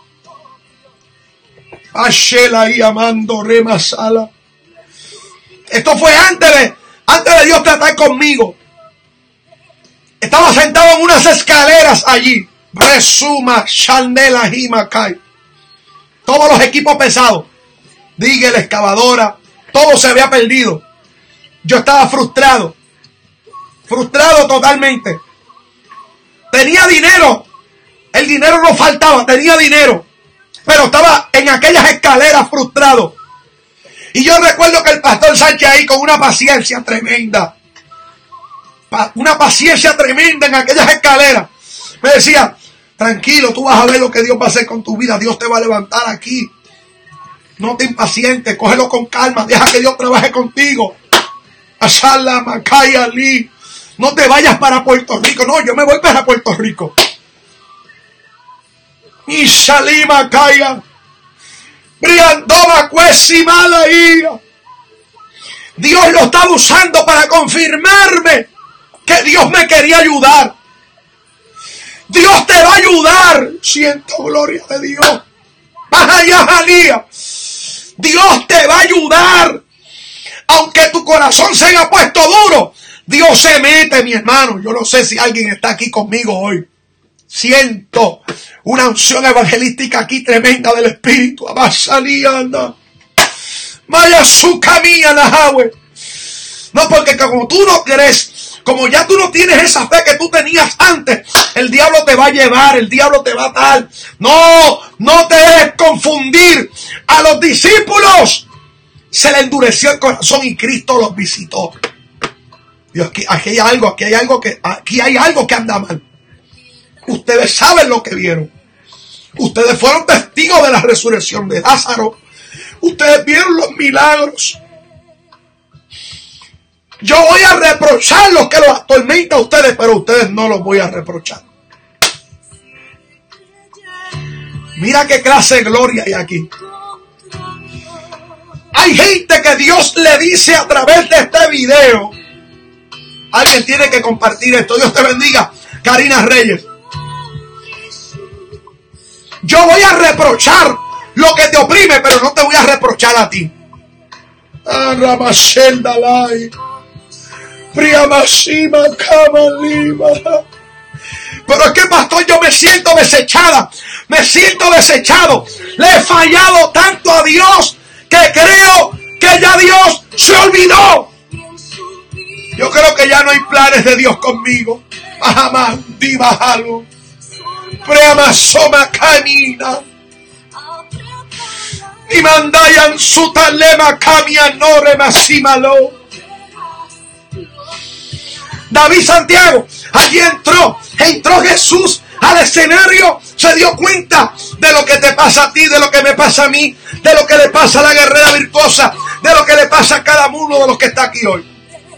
S2: Ashela y amando remasala. Esto fue antes de, antes de Dios tratar conmigo. Estaba sentado en unas escaleras allí. Resuma, Chandela y Macay. Todos los equipos pesados. Diga, la excavadora. Todo se había perdido. Yo estaba frustrado. Frustrado totalmente. Tenía dinero. El dinero no faltaba. Tenía dinero. Pero estaba en aquellas escaleras frustrado. Y yo recuerdo que el pastor Sánchez ahí con una paciencia tremenda. Una paciencia tremenda en aquellas escaleras. Me decía, tranquilo, tú vas a ver lo que Dios va a hacer con tu vida. Dios te va a levantar aquí. No te impacientes, cógelo con calma. Deja que Dios trabaje contigo. Ashala Makaya Ali. No te vayas para Puerto Rico. No, yo me voy para Puerto Rico. Y Shalima Kaya. Briandoma Cuesimala Ia. Dios lo estaba usando para confirmarme que Dios me quería ayudar. Dios te va a ayudar. Siento gloria de Dios. Dios te va a ayudar. Aunque tu corazón se haya puesto duro, Dios se mete, mi hermano. Yo no sé si alguien está aquí conmigo hoy. Siento una unción evangelística aquí tremenda del Espíritu. Vaya su camino, Nahue. No, porque como tú no crees, como ya tú no tienes esa fe que tú tenías antes, el diablo te va a llevar, el diablo te va a dar. No, no te dejes confundir. A los discípulos se le endureció el corazón y Cristo los visitó. Dios, aquí, aquí hay algo, aquí hay algo que, aquí hay algo que anda mal. Ustedes saben lo que vieron. Ustedes fueron testigos de la resurrección de Lázaro. Ustedes vieron los milagros. Yo voy a reprochar los que los atormentan a ustedes, pero a ustedes no los voy a reprochar. Mira qué clase de gloria hay aquí. Hay gente que Dios le dice a través de este video: Alguien tiene que compartir esto. Dios te bendiga, Karina Reyes. Yo voy a reprochar lo que te oprime, pero no te voy a reprochar a ti. Pero es que, pastor, yo me siento desechada. Me siento desechado. Le he fallado tanto a Dios que creo que ya Dios se olvidó. Yo creo que ya no hay planes de Dios conmigo. Jamás, bájalo. Preamasoma camina. Y mandayan su talema camia no remasímalo. David Santiago, allí entró, entró Jesús al escenario, se dio cuenta de lo que te pasa a ti, de lo que me pasa a mí, de lo que le pasa a la guerrera virtuosa, de lo que le pasa a cada uno de los que está aquí hoy.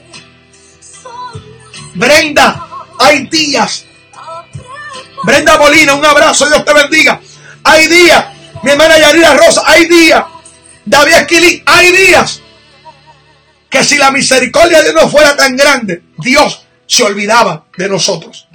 S2: Brenda, hay días. Brenda Molina, un abrazo, Dios te bendiga. Hay días, mi hermana Yarira Rosa, hay días. David Esquilín, hay días que si la misericordia de Dios no fuera tan grande, Dios se olvidaba de nosotros.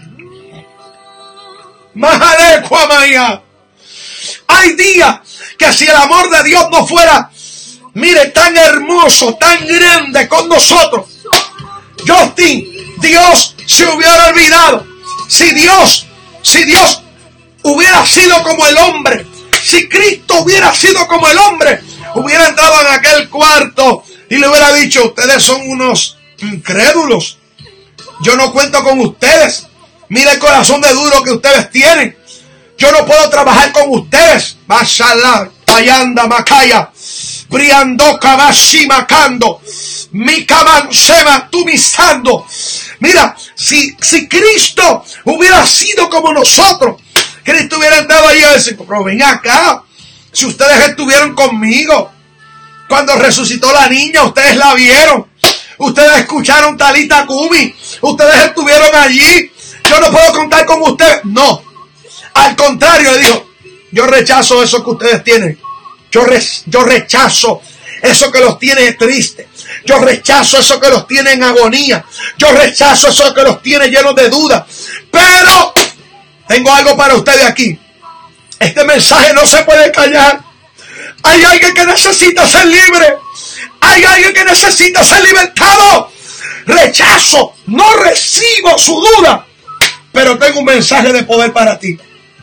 S2: Hay días que si el amor de Dios no fuera, mire, tan hermoso, tan grande con nosotros, Justin, Dios se hubiera olvidado. Si Dios, si Dios hubiera sido como el hombre, si Cristo hubiera sido como el hombre, hubiera entrado en aquel cuarto y le hubiera dicho: ustedes son unos incrédulos. Yo no cuento con ustedes. Mira el corazón de duro que ustedes tienen. Yo no puedo trabajar con ustedes. Mashallah, Tayanda Makaya, Briandoka Mashimakando, Mikamansema Tumisando. Mira, si, si Cristo hubiera sido como nosotros, Cristo hubiera entrado ahí y decir: pero ven acá, si ustedes estuvieron conmigo cuando resucitó la niña, ustedes la vieron, ustedes escucharon Talita Kumi, ustedes estuvieron allí, yo no puedo contar con ustedes. No, al contrario, le dijo: yo rechazo eso que ustedes tienen, yo, re, yo rechazo eso que los tiene tristes, yo rechazo eso que los tiene en agonía, yo rechazo eso que los tiene llenos de dudas, pero tengo algo para ustedes aquí. Este mensaje no se puede callar. Hay alguien que necesita ser libre. Hay alguien que necesita ser libertado. Rechazo, no recibo su duda, pero tengo un mensaje de poder para ti.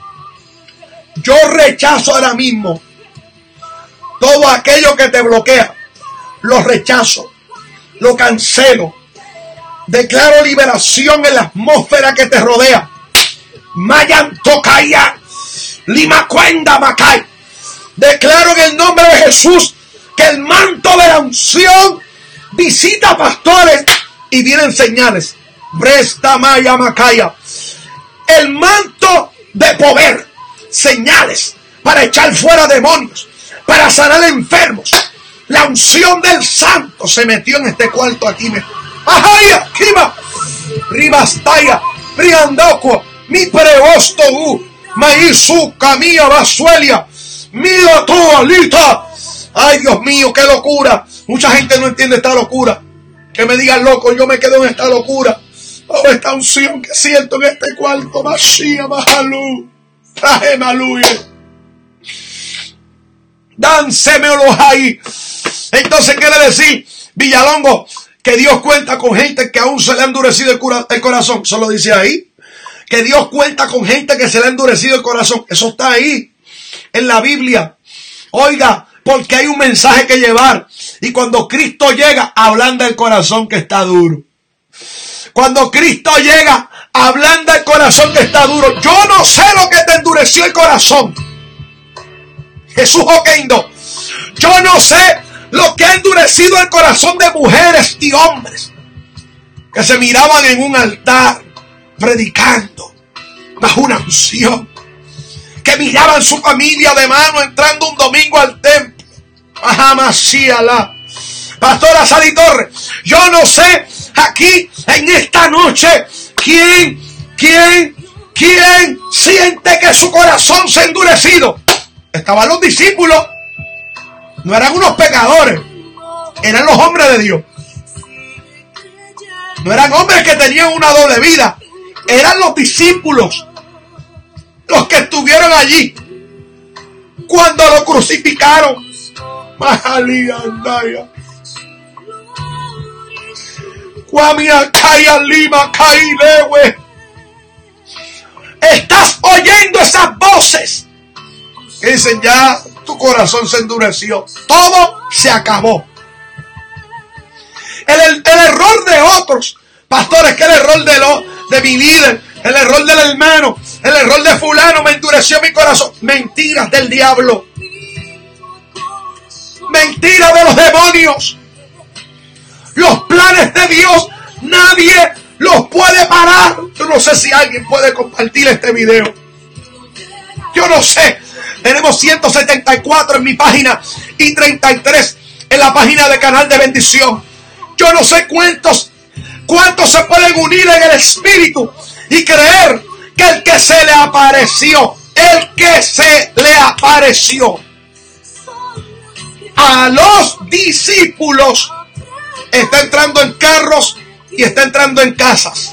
S2: Yo rechazo ahora mismo todo aquello que te bloquea. Lo rechazo, lo cancelo. Declaro liberación en la atmósfera que te rodea. Mayan Tokaya, Lima Cuenda Macay. Declaro en el nombre de Jesús que el manto de la unción visita a pastores y vienen señales. Presta Maya Macaya. El manto de poder, señales para echar fuera demonios, para sanar enfermos. La unción del santo se metió en este cuarto aquí. Ajaya, Kima, Ribastaya, Priandoco, mi preosto u, Maisu, Camilla, Basuelia, mira tú, Alita. Ay, Dios mío, qué locura. Mucha gente no entiende esta locura. Que me digan loco, yo me quedo en esta locura. Oh, esta unción que siento en este cuarto. Masía, Mahalú, traje Maluye. Dánsemelos ahí. Entonces quiere decir, Villalongo, que Dios cuenta con gente que aún se le ha endurecido el, cura, el corazón. Eso lo dice ahí. Que Dios cuenta con gente que se le ha endurecido el corazón. Eso está ahí en la Biblia. Oiga, porque hay un mensaje que llevar. Y cuando Cristo llega, ablanda el corazón que está duro. Cuando Cristo llega, ablanda el corazón que está duro. Yo no sé lo que te endureció el corazón, Jesús Oquendo. Yo no sé lo que ha endurecido el corazón de mujeres y hombres que se miraban en un altar predicando bajo una unción, que miraban su familia de mano entrando un domingo al templo. Ajamasíala. Pastora Sally Torres, yo no sé aquí en esta noche quién, quién, quién siente que su corazón se ha endurecido. Estaban los discípulos, no eran unos pecadores, eran los hombres de Dios. No eran hombres que tenían una doble vida. Eran los discípulos los que estuvieron allí cuando lo crucificaron. Estás oyendo esas voces que dicen, ya tu corazón se endureció, todo se acabó. El, el, el error de otros pastores, que el error de, lo, de mi líder, el error del hermano, el error de fulano me endureció mi corazón. Mentiras del diablo. Mentiras de los demonios. Los planes de Dios nadie los puede parar. Yo no sé si alguien puede compartir este video. Yo no sé. Tenemos ciento setenta y cuatro en mi página y treinta y tres en la página de Canal de Bendición. Yo no sé cuántos, cuántos se pueden unir en el Espíritu y creer que el que se le apareció, el que se le apareció a los discípulos, está entrando en carros y está entrando en casas.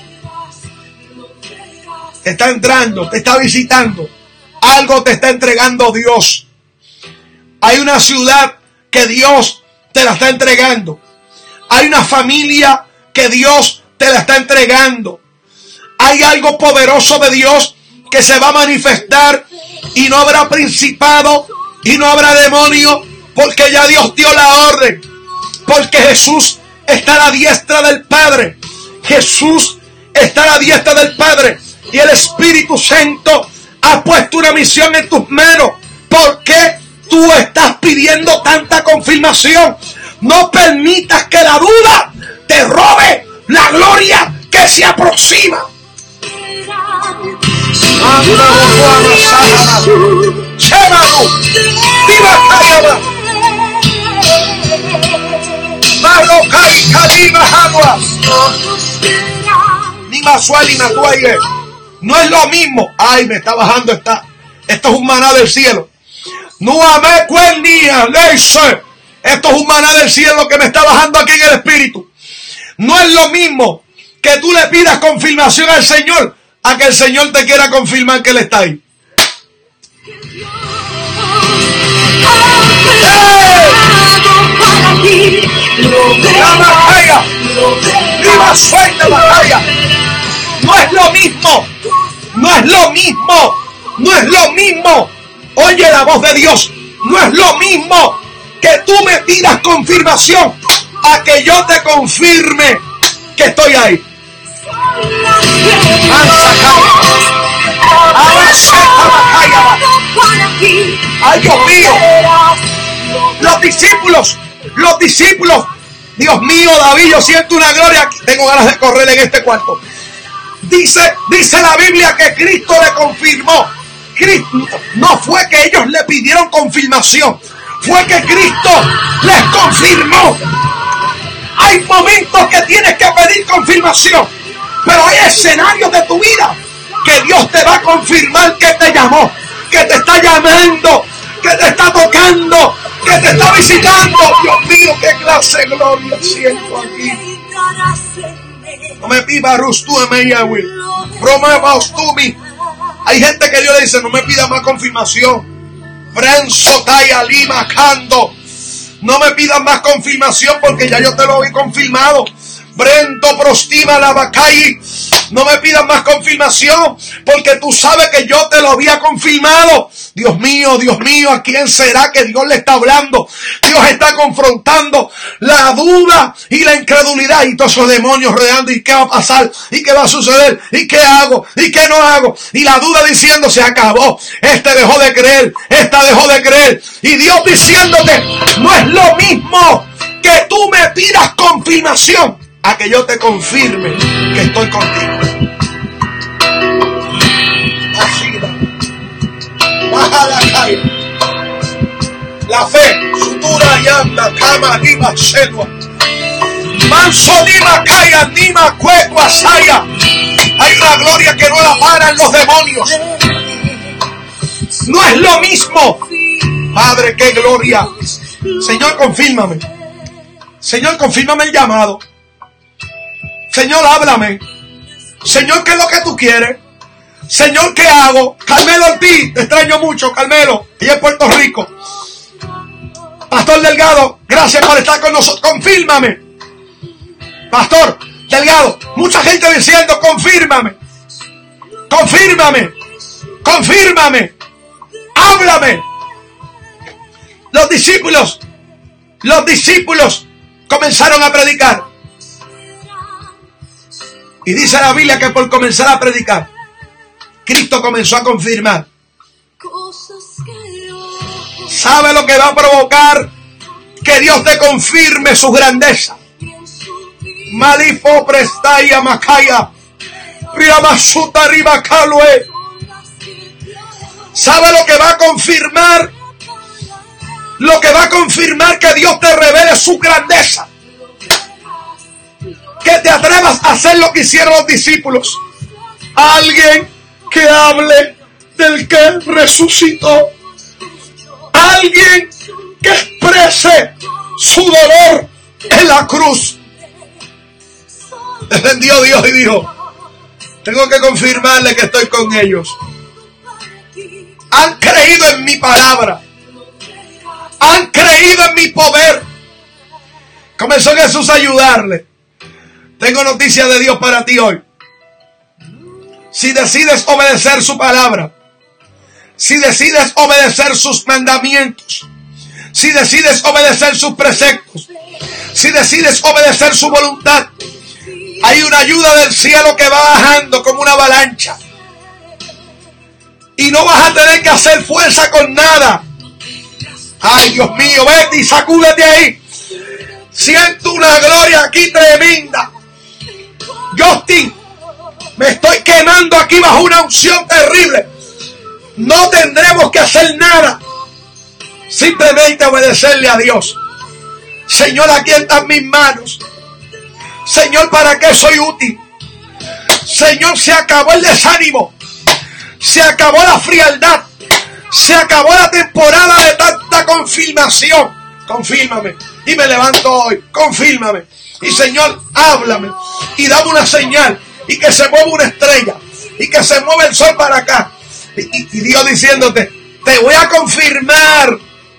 S2: Está entrando, te está visitando. Algo te está entregando Dios. Hay una ciudad que Dios te la está entregando. Hay una familia que Dios te la está entregando. Hay algo poderoso de Dios que se va a manifestar y no habrá principado y no habrá demonio, porque ya Dios dio la orden. Porque Jesús está a la diestra del Padre. Jesús está a la diestra del Padre. Y el Espíritu Santo ha puesto una misión en tus manos. ¿Por qué tú estás pidiendo tanta confirmación? No permitas que la duda te robe la gloria que se aproxima. Ni Masueli Natuaye. No es lo mismo. Ay, me está bajando esta. Esto es un maná del cielo. No amé cuendía, leise. Esto es un maná del cielo que me está bajando aquí en el Espíritu. No es lo mismo que tú le pidas confirmación al Señor a que el Señor te quiera confirmar que Él está ahí. No es lo mismo. No es lo mismo. No es lo mismo. Oye la voz de Dios. No es lo mismo que tú me pidas confirmación a que yo te confirme que estoy ahí. Ay, Dios mío. Los discípulos, los discípulos. Dios mío, David, yo siento una gloria. Tengo ganas de correr en este cuarto. Dice, dice la Biblia que Cristo le confirmó. Cristo, no fue que ellos le pidieron confirmación, fue que Cristo les confirmó. Hay momentos que tienes que pedir confirmación, pero hay escenarios de tu vida que Dios te va a confirmar que te llamó, que te está llamando, que te está tocando, que te está visitando. Dios mío, qué clase de gloria siento aquí. No me pida Rustúeme Yahweh. Bromebastumi. Hay gente que Dios le dice, no me pida más confirmación. Brenzo Taya Lima Cando. No me pidas más confirmación porque ya yo te lo vi confirmado. Brento Prostima Lavacay. No me pidas más confirmación porque tú sabes que yo te lo había confirmado. Dios mío, Dios mío, ¿a quién será que Dios le está hablando? Dios está confrontando la duda y la incredulidad y todos esos demonios rodeando. ¿Y qué va a pasar? ¿Y qué va a suceder? ¿Y qué hago? ¿Y qué no hago? Y la duda diciendo, se acabó. Este dejó de creer. Esta dejó de creer. Y Dios diciéndote, no es lo mismo que tú me pidas confirmación a que yo te confirme que estoy contigo. Así va. Baja la calle. La fe, sutura y anda, cama, lima, selva. Manso, lima, calla, lima, cueco, asaya. Hay una gloria que no la paran los demonios. No es lo mismo. Padre, qué gloria. Señor, confírmame. Señor, confírmame el llamado. Señor, háblame. Señor, ¿qué es lo que tú quieres? Señor, ¿qué hago? Carmelo Ortiz, te extraño mucho, Carmelo. Ella es Puerto Rico. Pastor Delgado, gracias por estar con nosotros. Confírmame. Pastor Delgado, mucha gente diciendo, confírmame. Confírmame. Confírmame. Háblame. Los discípulos, los discípulos comenzaron a predicar. Y dice la Biblia que por comenzar a predicar, Cristo comenzó a confirmar. ¿Sabe lo que va a provocar? Que Dios te confirme su grandeza. Malifo prestaya macaya. Riamasuta ribacalue. ¿Sabe lo que va a confirmar? Lo que va a confirmar que Dios te revele su grandeza. Que te atrevas a hacer lo que hicieron los discípulos. Alguien que hable del que resucitó. Alguien que exprese su dolor en la cruz. Descendió Dios y dijo, tengo que confirmarle que estoy con ellos. Han creído en mi palabra. Han creído en mi poder. Comenzó Jesús a ayudarle. Tengo noticias de Dios para ti hoy. Si decides obedecer su palabra, si decides obedecer sus mandamientos, si decides obedecer sus preceptos, si decides obedecer su voluntad, hay una ayuda del cielo que va bajando como una avalancha. Y no vas a tener que hacer fuerza con nada. Ay, Dios mío, vete y sacúdete ahí. Siento una gloria aquí tremenda. Justin, me estoy quemando aquí bajo una unción terrible. No tendremos que hacer nada. Simplemente obedecerle a Dios. Señor, aquí están mis manos. Señor, ¿para qué soy útil? Señor, se acabó el desánimo. Se acabó la frialdad. Se acabó la temporada de tanta confirmación. Confírmame. Y me levanto hoy. Confírmame. Y Señor, háblame. Y dame una señal. Y que se mueva una estrella. Y que se mueva el sol para acá. Y, y, y Dios diciéndote, te voy a confirmar.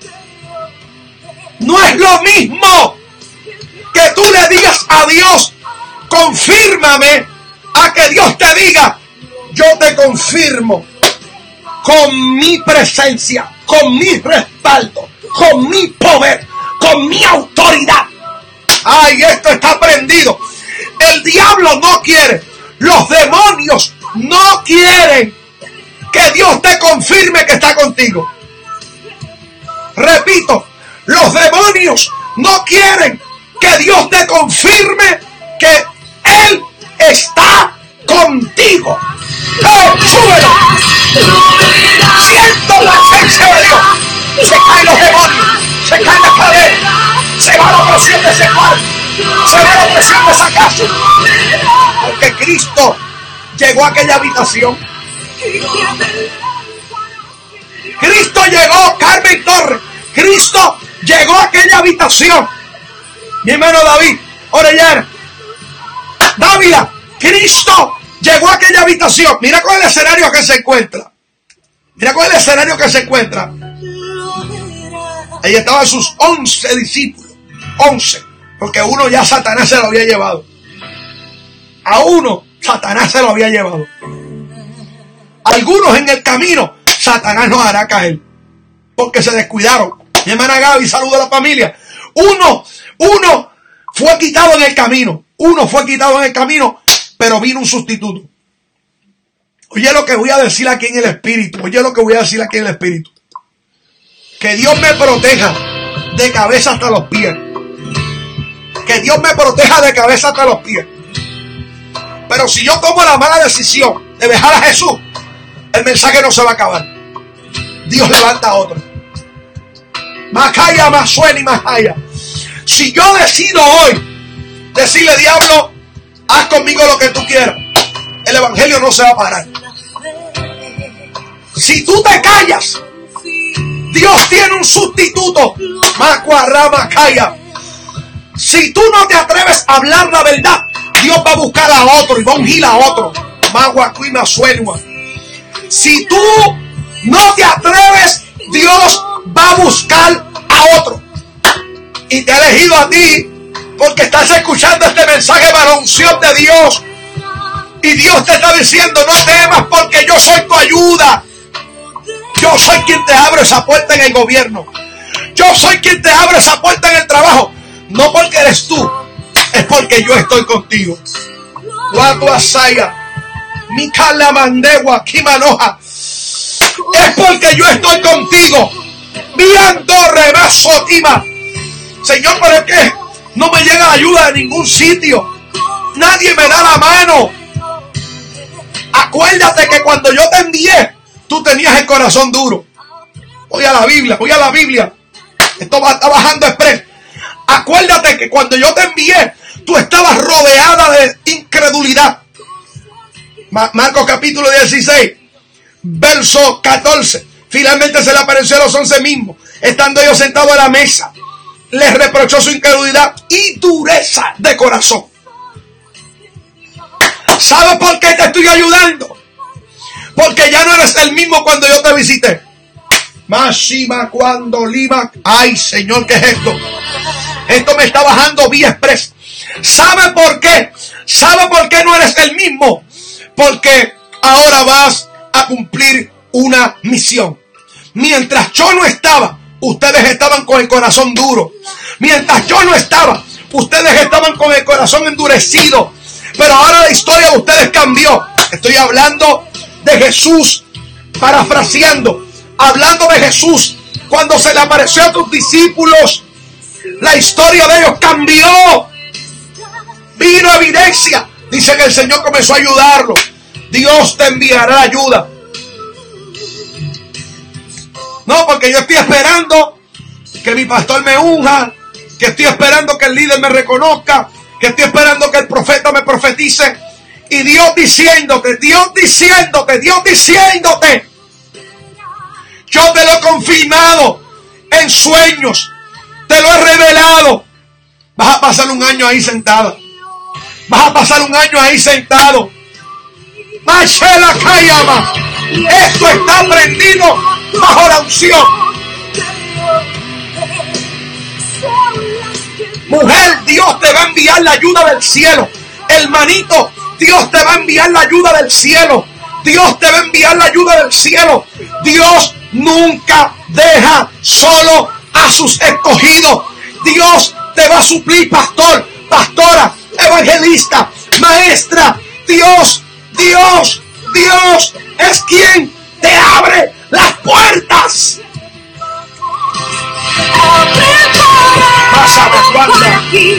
S2: No es lo mismo que tú le digas a Dios, confírmame, a que Dios te diga, yo te confirmo con mi presencia, con mi respaldo, con mi poder, con mi autoridad. Ay, esto está prendido. El diablo no quiere, los demonios no quieren que Dios te confirme que está contigo. Repito, los demonios no quieren que Dios te confirme que Él está contigo. ¡Eh, súbelo! Siento la presencia de Dios. Se caen los demonios, se caen las cadenas, se va la opresión de ese cuarto, se va la opresión de esa casa. Porque Cristo llegó a aquella habitación. Cristo llegó, Carmen Torres. Cristo llegó a aquella habitación. Mi hermano David, Orellana, Dávila, Cristo llegó a aquella habitación. Mira cuál es el escenario que se encuentra. Mira cuál es el escenario que se encuentra. Ahí estaban sus once discípulos. Once. Porque uno ya Satanás se lo había llevado. A uno Satanás se lo había llevado. Algunos en el camino Satanás nos hará caer. Porque se descuidaron. Mi hermana Gaby, saludo a la familia. Uno, uno fue quitado en el camino. Uno fue quitado en el camino, pero vino un sustituto. Oye lo que voy a decir aquí en el Espíritu. Oye lo que voy a decir aquí en el Espíritu. Que Dios me proteja de cabeza hasta los pies. Que Dios me proteja de cabeza hasta los pies. Pero si yo tomo la mala decisión de dejar a Jesús, el mensaje no se va a acabar. Dios levanta a otro. Macaya, más suena y más haya. Si yo decido hoy decirle, diablo, haz conmigo lo que tú quieras, el evangelio no se va a parar. Si tú te callas, Dios tiene un sustituto. Macuarra, macaya. Si tú no te atreves a hablar la verdad, Dios va a buscar a otro y va a ungir a otro. Si tú no te atreves, Dios va a buscar a otro. Y te ha elegido a ti porque estás escuchando este mensaje para la unción de Dios. Y Dios te está diciendo: no temas, porque yo soy tu ayuda. Yo soy quien te abre esa puerta en el gobierno. Yo soy quien te abre esa puerta en el trabajo. No porque eres tú, es porque yo estoy contigo. Guatu Asaya, Mikala Mandegua, Kimanoja. Es porque yo estoy contigo. Viando Rebaso Tima. Señor, pero es que no me llega ayuda de ningún sitio. Nadie me da la mano. Acuérdate que cuando yo te envié, tú tenías el corazón duro. Voy a la Biblia, voy a la Biblia. Esto va, está bajando express. Acuérdate que cuando yo te envié, tú estabas rodeada de incredulidad. Marcos capítulo dieciséis, verso catorce. Finalmente se le apareció a los once mismos, estando ellos sentados a la mesa. Les reprochó su incredulidad y dureza de corazón. ¿Sabes por qué te estoy ayudando? Porque ya no eres el mismo cuando yo te visité. Máxima cuando Lima. Ay, Señor, ¿qué es esto? Esto me está bajando vía express. ¿Sabe por qué? ¿Sabe por qué no eres el mismo? Porque ahora vas a cumplir una misión. Mientras yo no estaba, ustedes estaban con el corazón duro. Mientras yo no estaba, ustedes estaban con el corazón endurecido. Pero ahora la historia de ustedes cambió. Estoy hablando de Jesús, parafraseando, hablando de Jesús. Cuando se le apareció a tus discípulos, la historia de ellos cambió. Vino evidencia. Dice que el Señor comenzó a ayudarlo. Dios te enviará ayuda. No, porque yo estoy esperando que mi pastor me unja, que estoy esperando que el líder me reconozca, que estoy esperando que el profeta me profetice. Y Dios diciéndote, Dios diciéndote, Dios diciéndote: yo te lo he confirmado en sueños, te lo he revelado. Vas a pasar un año ahí sentada. Vas a pasar un año ahí sentado. Machela Kayama. Esto está prendido bajo la unción. Mujer, Dios te va a enviar la ayuda del cielo. Hermanito, Dios te va a enviar la ayuda del cielo. Dios te va a enviar la ayuda del cielo. Dios nunca deja solo a sus escogidos. Dios te va a suplir, pastor, pastora, evangelista, maestra. Dios, Dios, Dios es quien te abre las puertas. Pásame, guarda.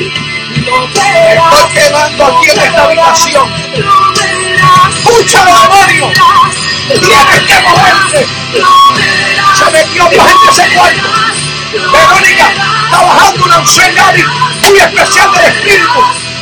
S2: Estoy quedando aquí en esta habitación. Escúchalo, demonio. Tienes que moverte. Se metió Dios en ese cuarto. Verónica, está bajando una unción muy especial del Espíritu.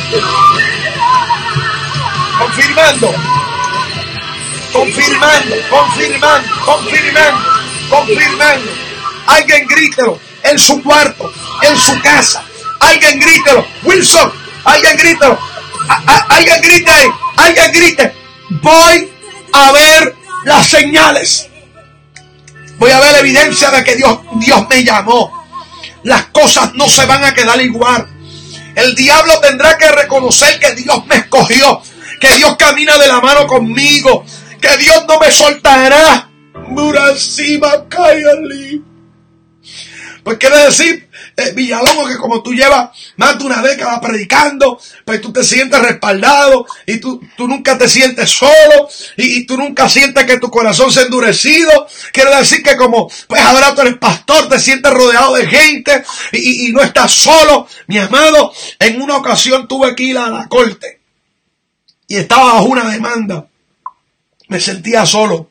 S2: Confirmando. Confirmando, confirmando, confirmando, confirmando. Alguien grítelo en su cuarto, en su casa. Alguien grítelo. Wilson, alguien grítelo. A, a, alguien grite ahí, alguien grite. Voy a ver las señales. Voy a ver la evidencia de que Dios, Dios me llamó. Las cosas no se van a quedar igual. El diablo tendrá que reconocer que Dios me escogió, que Dios camina de la mano conmigo, que Dios no me soltará. Murasima Kayali. Pues quiere decir, eh, Villalongo, que como tú llevas más de una década predicando, pues tú te sientes respaldado y tú, tú nunca te sientes solo y, y tú nunca sientes que tu corazón se ha endurecido. Quiere decir que como pues ahora tú eres pastor, te sientes rodeado de gente y, y, y no estás solo. Mi amado, en una ocasión tuve que ir a la corte y estaba bajo una demanda. Me sentía solo.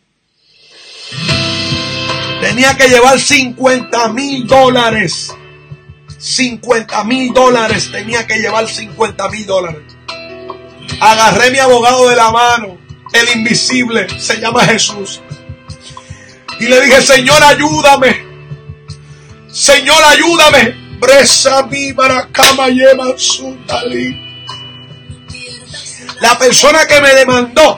S2: Tenía que llevar cincuenta mil dólares. cincuenta mil dólares. Tenía que llevar cincuenta mil dólares. Agarré a mi abogado de la mano. El invisible. Se llama Jesús. Y le dije: Señor, ayúdame. Señor, ayúdame. Bresa mi baracama lleva su talí. La persona que me demandó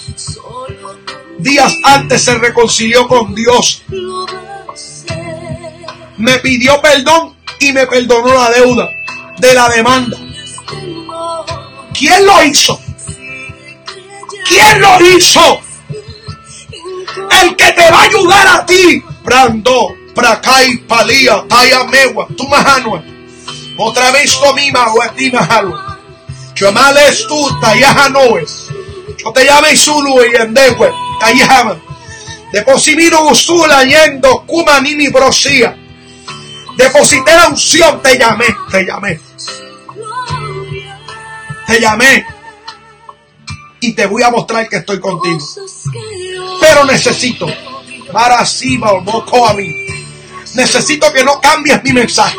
S2: días antes se reconcilió con Dios. Me pidió perdón y me perdonó la deuda de la demanda. ¿Quién lo hizo? ¿Quién lo hizo? El que te va a ayudar a ti. Brando, Prakai, Palía, Taya Mewa, tu Mahanua. Otra vez tomima o a ti Mahanua. Chamales tú, Tayahanoes. Yo te llamé Zulu y Endewe, Tayahama. Deposimino Usula yendo, Kumanimi Brosía. Deposité la unción, te llamé, te llamé. Te llamé. Y te voy a mostrar que estoy contigo. Pero necesito, para sí, a mí. Necesito que no cambies mi mensaje.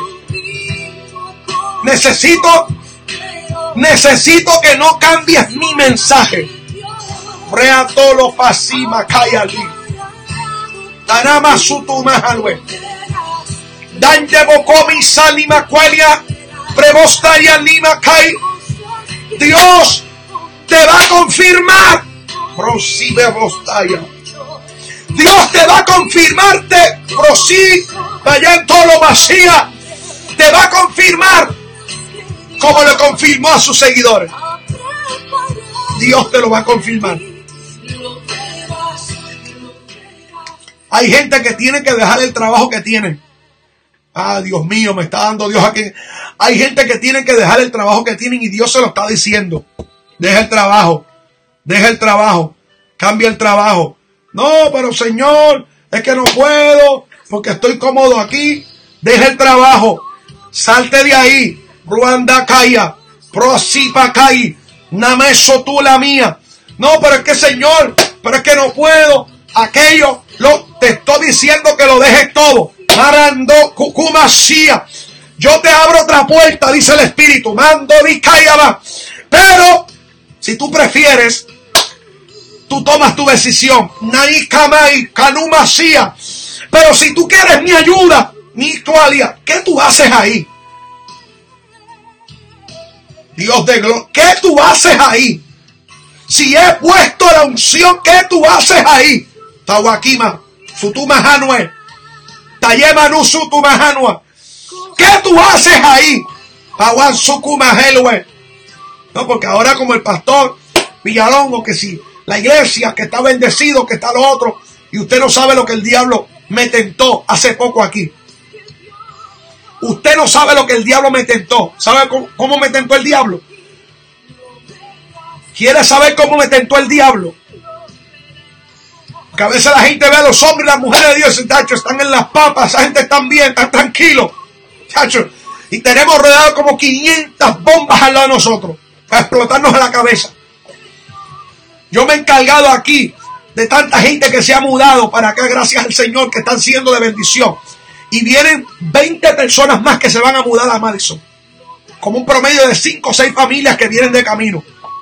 S2: Necesito, necesito que no cambies mi mensaje. Reatolo pasima kayali. Tanama sutumahalwe. Danje bokomi salima cuelia. Prebostaria lima kai. Dios te va a confirmar. Prosibe bostaya. Dios te va a confirmarte. Prosí. Vaya en todo lo vacía. Te va a confirmar. Como le confirmó a sus seguidores. Dios te lo va a confirmar. Hay gente que tiene que dejar el trabajo que tienen. Ah, Dios mío, me está dando Dios aquí. Hay gente que tiene que dejar el trabajo que tienen y Dios se lo está diciendo. Deja el trabajo. Deja el trabajo. Cambia el trabajo. No, pero Señor, es que no puedo porque estoy cómodo aquí. Deja el trabajo. Salte de ahí. Ruanda Kaya. Prosipa Kai. Nameso tú la mía. No, pero es que Señor, pero es que no puedo. Aquello, lo, te estoy diciendo que lo dejes todo. Marando Kukumasía. Yo te abro otra puerta, dice el Espíritu. Mando Vikayaba. Pero, si tú prefieres, tú tomas tu decisión. Naikamai Kanumasía. Pero si tú quieres mi ayuda, mi toalia, ¿qué tú haces ahí? Dios de gloria, ¿qué tú haces ahí? Si he puesto la unción, ¿qué tú haces ahí? Tawakima, Sutumahanue, Tayemanu Sutumahanua. ¿Qué tú haces ahí? Tawan Sukumahelwe. No, porque ahora como el pastor Villalongo, que si la iglesia, que está bendecido, que está lo otro, y usted no sabe lo que el diablo me tentó hace poco aquí. Usted no sabe lo que el diablo me tentó. ¿Sabe cómo, cómo me tentó el diablo? ¿Quiere saber cómo me tentó el diablo? Porque a veces la gente ve a los hombres y las mujeres de Dios y tacho, están en las papas, esa gente está bien, están tranquilos. Tacho, y tenemos rodeado como quinientas bombas al lado de nosotros para explotarnos en la cabeza. Yo me he encargado aquí de tanta gente que se ha mudado para acá, gracias al Señor, que están siendo de bendición. Y vienen veinte personas más que se van a mudar a Madison. Como un promedio de cinco o seis familias que vienen de camino.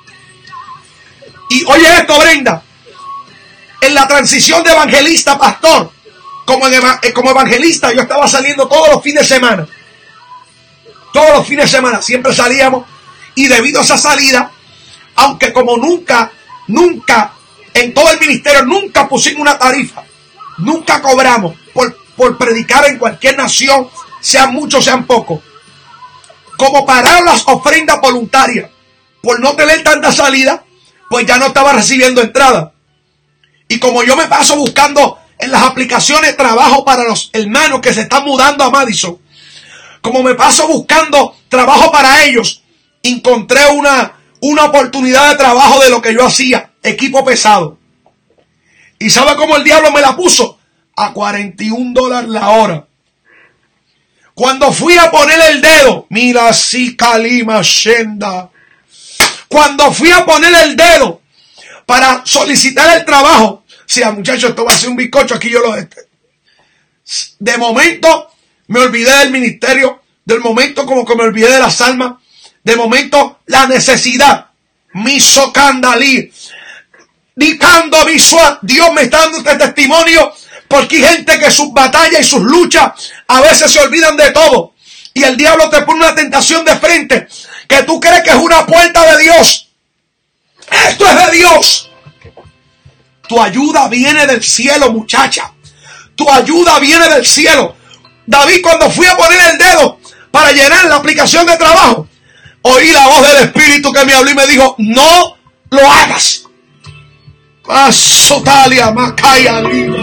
S2: Y oye esto, Brenda. En la transición de evangelista a pastor, como, como evangelista, yo estaba saliendo todos los fines de semana. Todos los fines de semana siempre salíamos. Y debido a esa salida, aunque como nunca, nunca, en todo el ministerio, nunca pusimos una tarifa. Nunca cobramos por por predicar en cualquier nación, sean muchos, sean pocos. Como pararon las ofrendas voluntarias, por no tener tanta salida, pues ya no estaba recibiendo entrada. Y como yo me paso buscando en las aplicaciones trabajo para los hermanos que se están mudando a Madison, como me paso buscando trabajo para ellos, encontré una, una oportunidad de trabajo de lo que yo hacía, equipo pesado. ¿Y sabe cómo el diablo me la puso? A cuarenta y un dólares la hora. Cuando fui a poner el dedo, mira si Kalima Shenda. Cuando fui a poner el dedo para solicitar el trabajo, si sí, muchachos, esto va a ser un bizcocho, aquí yo lo este. De momento me olvidé del ministerio, del momento como que me olvidé de las almas, de momento la necesidad. Miso Candalí. Dicando visual, Dios me está dando este testimonio. Porque hay gente que sus batallas y sus luchas a veces se olvidan de todo. Y el diablo te pone una tentación de frente que tú crees que es una puerta de Dios. Esto es de Dios. Tu ayuda viene del cielo, muchacha. Tu ayuda viene del cielo. David, cuando fui a poner el dedo para llenar la aplicación de trabajo, oí la voz del Espíritu que me habló y me dijo, no lo hagas. Masotalia, Macaya, Lima.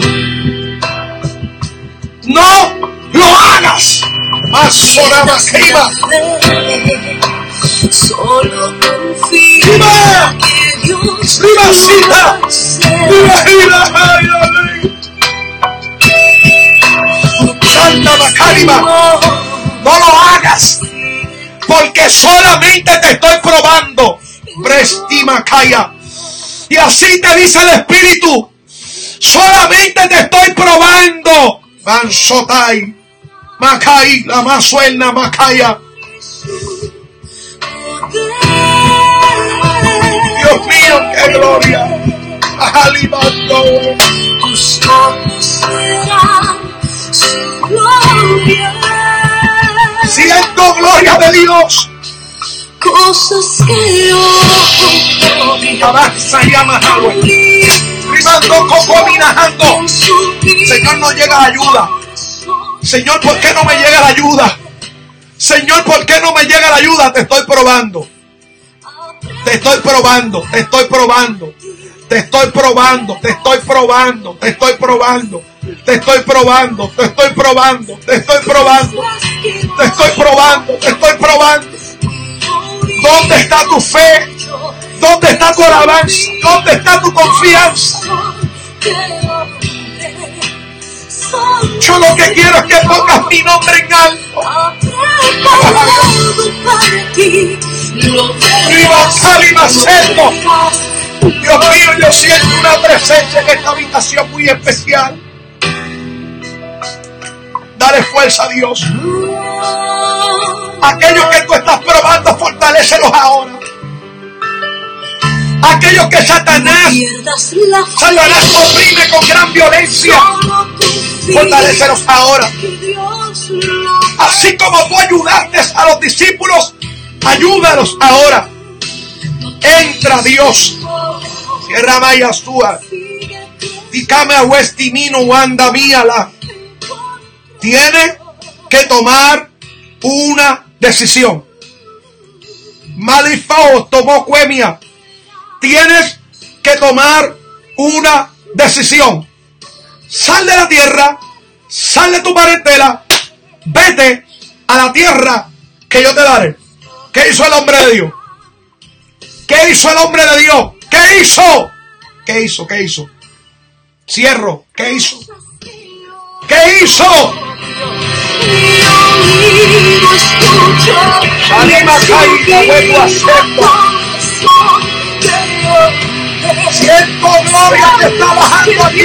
S2: No lo hagas. Masora, Macaiba.
S1: Solo confía que Dios
S2: ¡Viva Sita! ¡Viva Gira! ¡Santa Macariba! No lo hagas, porque solamente te estoy probando. Presti Macaya. Y así te dice el Espíritu, solamente te estoy probando. Bansotai, Macay, la más suena Macaya. Dios mío, qué gloria.
S1: Tus ojos serán su gloria.
S2: Siento gloria de Dios.
S1: Cosas que yo
S2: Avanza y amajalo. Rimando, coco, minajando. Señor, no llega la ayuda. Señor, ¿por qué no me llega la ayuda? Señor, ¿por qué no me llega la ayuda? Te estoy probando. Te estoy probando. Te estoy probando. Te estoy probando. Te estoy probando. Te estoy probando. Te estoy probando. Te estoy probando. Te estoy probando. Te estoy probando. Te estoy probando. ¿Dónde está tu fe? ¿Dónde está tu alabanza? ¿Dónde está tu confianza? Yo lo que quiero es que pongas mi nombre en alto. Dios mío, yo siento una presencia en esta habitación muy especial. Dale fuerza a Dios. Aquellos que tú estás probando, fortalécelos ahora. Aquellos que Satanás, Satanás oprime con gran violencia, fortalécelos ahora. Así como tú ayudaste a los discípulos, ayúdalos ahora. Entra, Dios. Cierra Maya Sua. Dicame a Westimino Wanda Míala. Tiene que tomar una decisión. Malifao tomó Cuemia. Tienes que tomar una decisión. Sal de la tierra, sal de tu parentela, vete a la tierra que yo te daré. ¿Qué hizo el hombre de Dios? ¿Qué hizo el hombre de Dios? ¿Qué hizo? ¿Qué hizo? ¿Qué hizo? Cierro. ¿Qué hizo? ¿Qué hizo? Salima Caída, vuelvo a hacerlo. Siento gloria que está bajando aquí.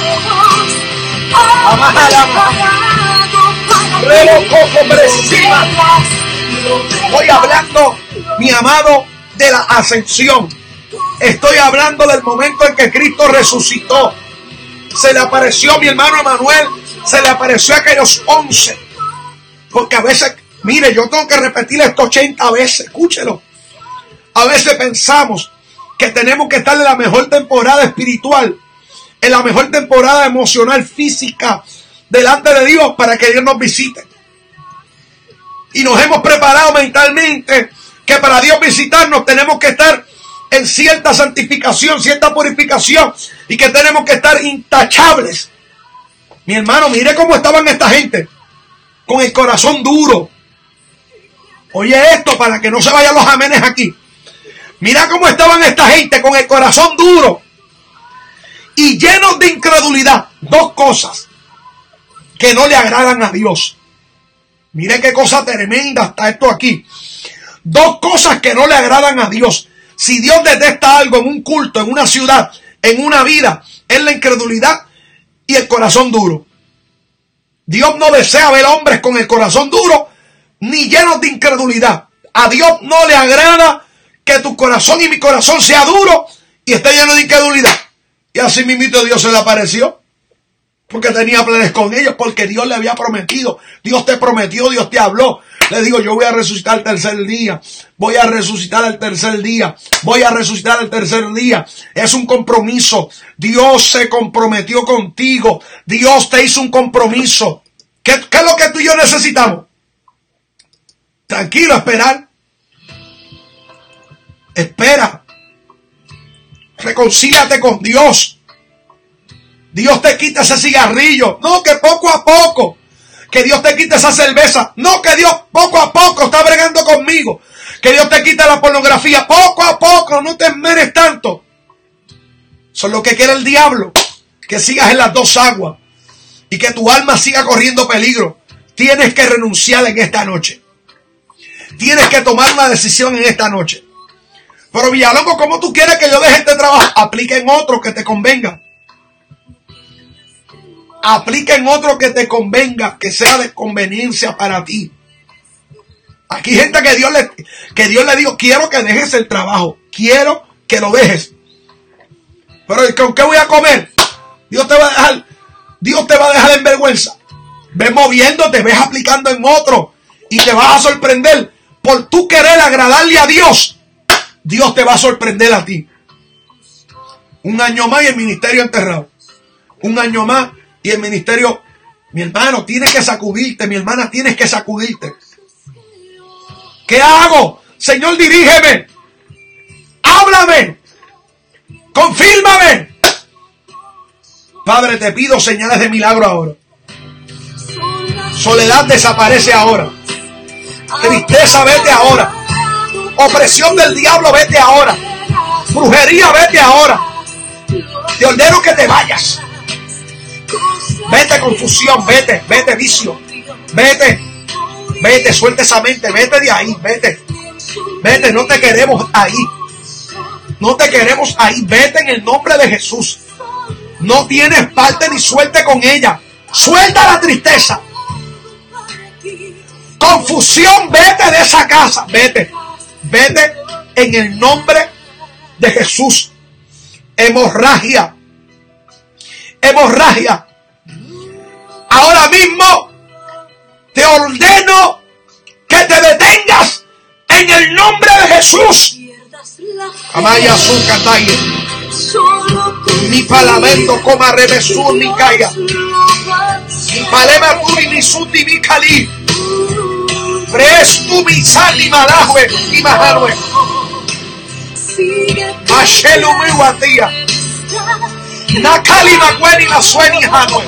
S2: Estoy hablando, mi amado, de la ascensión. Estoy hablando del momento en que Cristo resucitó. Se le apareció a mi hermano Emanuel. Se le apareció a aquellos once. Porque a veces, mire, yo tengo que repetir esto ochenta veces. Escúchelo. A veces pensamos que tenemos que estar en la mejor temporada espiritual, en la mejor temporada emocional, física, delante de Dios para que Dios nos visite. Y nos hemos preparado mentalmente que para Dios visitarnos tenemos que estar en cierta santificación, cierta purificación y que tenemos que estar intachables. Mi hermano, mire cómo estaban esta gente, con el corazón duro. Oye esto para que no se vayan los amenes aquí. Mira cómo estaban esta gente con el corazón duro y llenos de incredulidad. Dos cosas que no le agradan a Dios. Mire qué cosa tremenda está esto aquí. Dos cosas que no le agradan a Dios. Si Dios detesta algo en un culto, en una ciudad, en una vida, es la incredulidad y el corazón duro. Dios no desea ver hombres con el corazón duro ni llenos de incredulidad. A Dios no le agrada que tu corazón y mi corazón sea duro y esté lleno de incredulidad. Y así mismito Dios se le apareció. Porque tenía planes con ellos, porque Dios le había prometido. Dios te prometió, Dios te habló. Le digo, yo voy a resucitar al tercer día. Voy a resucitar al tercer día. Voy a resucitar al tercer día. Es un compromiso. Dios se comprometió contigo. Dios te hizo un compromiso. ¿Qué, qué es lo que tú y yo necesitamos? Tranquilo, esperar. Espera. Reconcíliate con Dios. Dios te quita ese cigarrillo. No, que poco a poco. Que Dios te quite esa cerveza. No, que Dios poco a poco está bregando conmigo. Que Dios te quite la pornografía. Poco a poco, no te esmeres tanto. Eso es lo que quiere el diablo. Que sigas en las dos aguas. Y que tu alma siga corriendo peligro. Tienes que renunciar en esta noche. Tienes que tomar una decisión en esta noche. Pero Villalongo, ¿cómo tú quieres que yo deje este trabajo? Aplica en otro que te convenga. Aplica en otro que te convenga, que sea de conveniencia para ti. Aquí hay gente que Dios le, que Dios le dijo, quiero que dejes el trabajo. Quiero que lo dejes. Pero ¿con qué voy a comer? Dios te va a dejar, Dios te va a dejar en vergüenza. Ves moviéndote, ves aplicando en otro. Y te vas a sorprender. Por tú querer agradarle a Dios, Dios te va a sorprender a ti. Un año más y el ministerio enterrado. Un año más y el ministerio. Mi hermano, tienes que sacudirte. Mi hermana, tienes que sacudirte. ¿Qué hago? Señor, dirígeme. Háblame. Confírmame. Padre, te pido señales de milagro ahora. Soledad desaparece ahora. Tristeza, vete ahora. Opresión del diablo, vete ahora. Brujería, vete ahora. Te ordeno que te vayas. Vete confusión, vete, vete vicio. Vete, vete, suelta esa mente, vete de ahí, vete. Vete, no te queremos ahí. No te queremos ahí, vete en el nombre de Jesús. No tienes parte ni suerte con ella. Suelta la tristeza. Confusión, vete de esa casa, vete. Vete en el nombre de Jesús. Hemorragia. Hemorragia. Ahora mismo te ordeno que te detengas en el nombre de Jesús. Amaya azúcar, talle. Mi palamento coma revesur mi calla. Mi palema turi mi suti mi cali. Prestu mi sali malahue y maharue. Mashelu mi guatía. Nakali macueni la sueni hanue.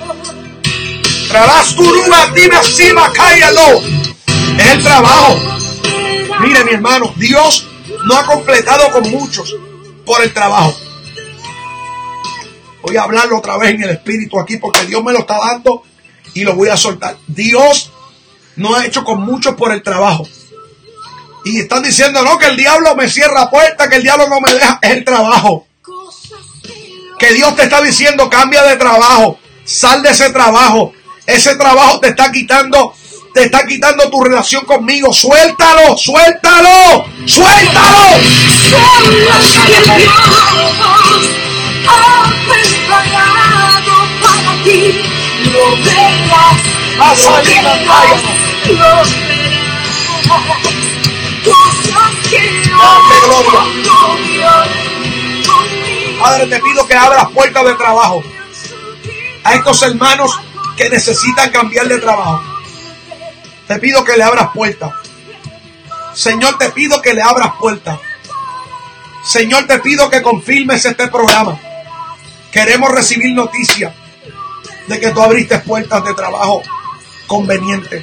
S2: Trabasturu tina sima cállalo. Es el trabajo. Mire, mi hermano, Dios no ha completado con muchos por el trabajo. Voy a hablarlo otra vez en el espíritu aquí porque Dios me lo está dando y lo voy a soltar. Dios no ha hecho con muchos por el trabajo. Y están diciendo, no, que el diablo me cierra puerta, que el diablo no me deja. Es el trabajo. Que Dios te está diciendo, cambia de trabajo. Sal de ese trabajo. Ese trabajo te está quitando, te está quitando tu relación conmigo. Suéltalo, suéltalo, suéltalo. Para ti, lo verás. Va a salir la calle. Dame gloria. Padre, te pido que abras puertas de trabajo a estos hermanos que necesitan cambiar de trabajo. Te pido que le abras puertas. Señor, te pido que le abras puertas. Señor, te pido que confirmes este programa. Queremos recibir noticias de que tú abriste puertas de trabajo convenientes.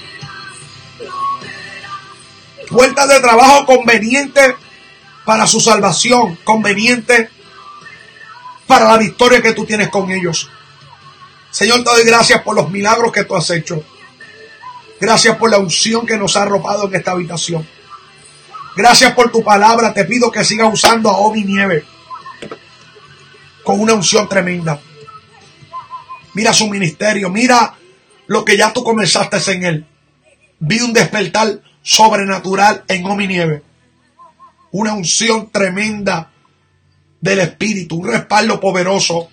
S2: Puertas de trabajo convenientes para su salvación, convenientes para la victoria que tú tienes con ellos. Señor, te doy gracias por los milagros que tú has hecho. Gracias por la unción que nos ha arropado en esta habitación. Gracias por tu palabra. Te pido que sigas usando a Omi Nieve con una unción tremenda. Mira su ministerio. Mira lo que ya tú comenzaste en él. Vi un despertar sobrenatural en Omi Nieve. Una unción tremenda del Espíritu. Un respaldo poderoso.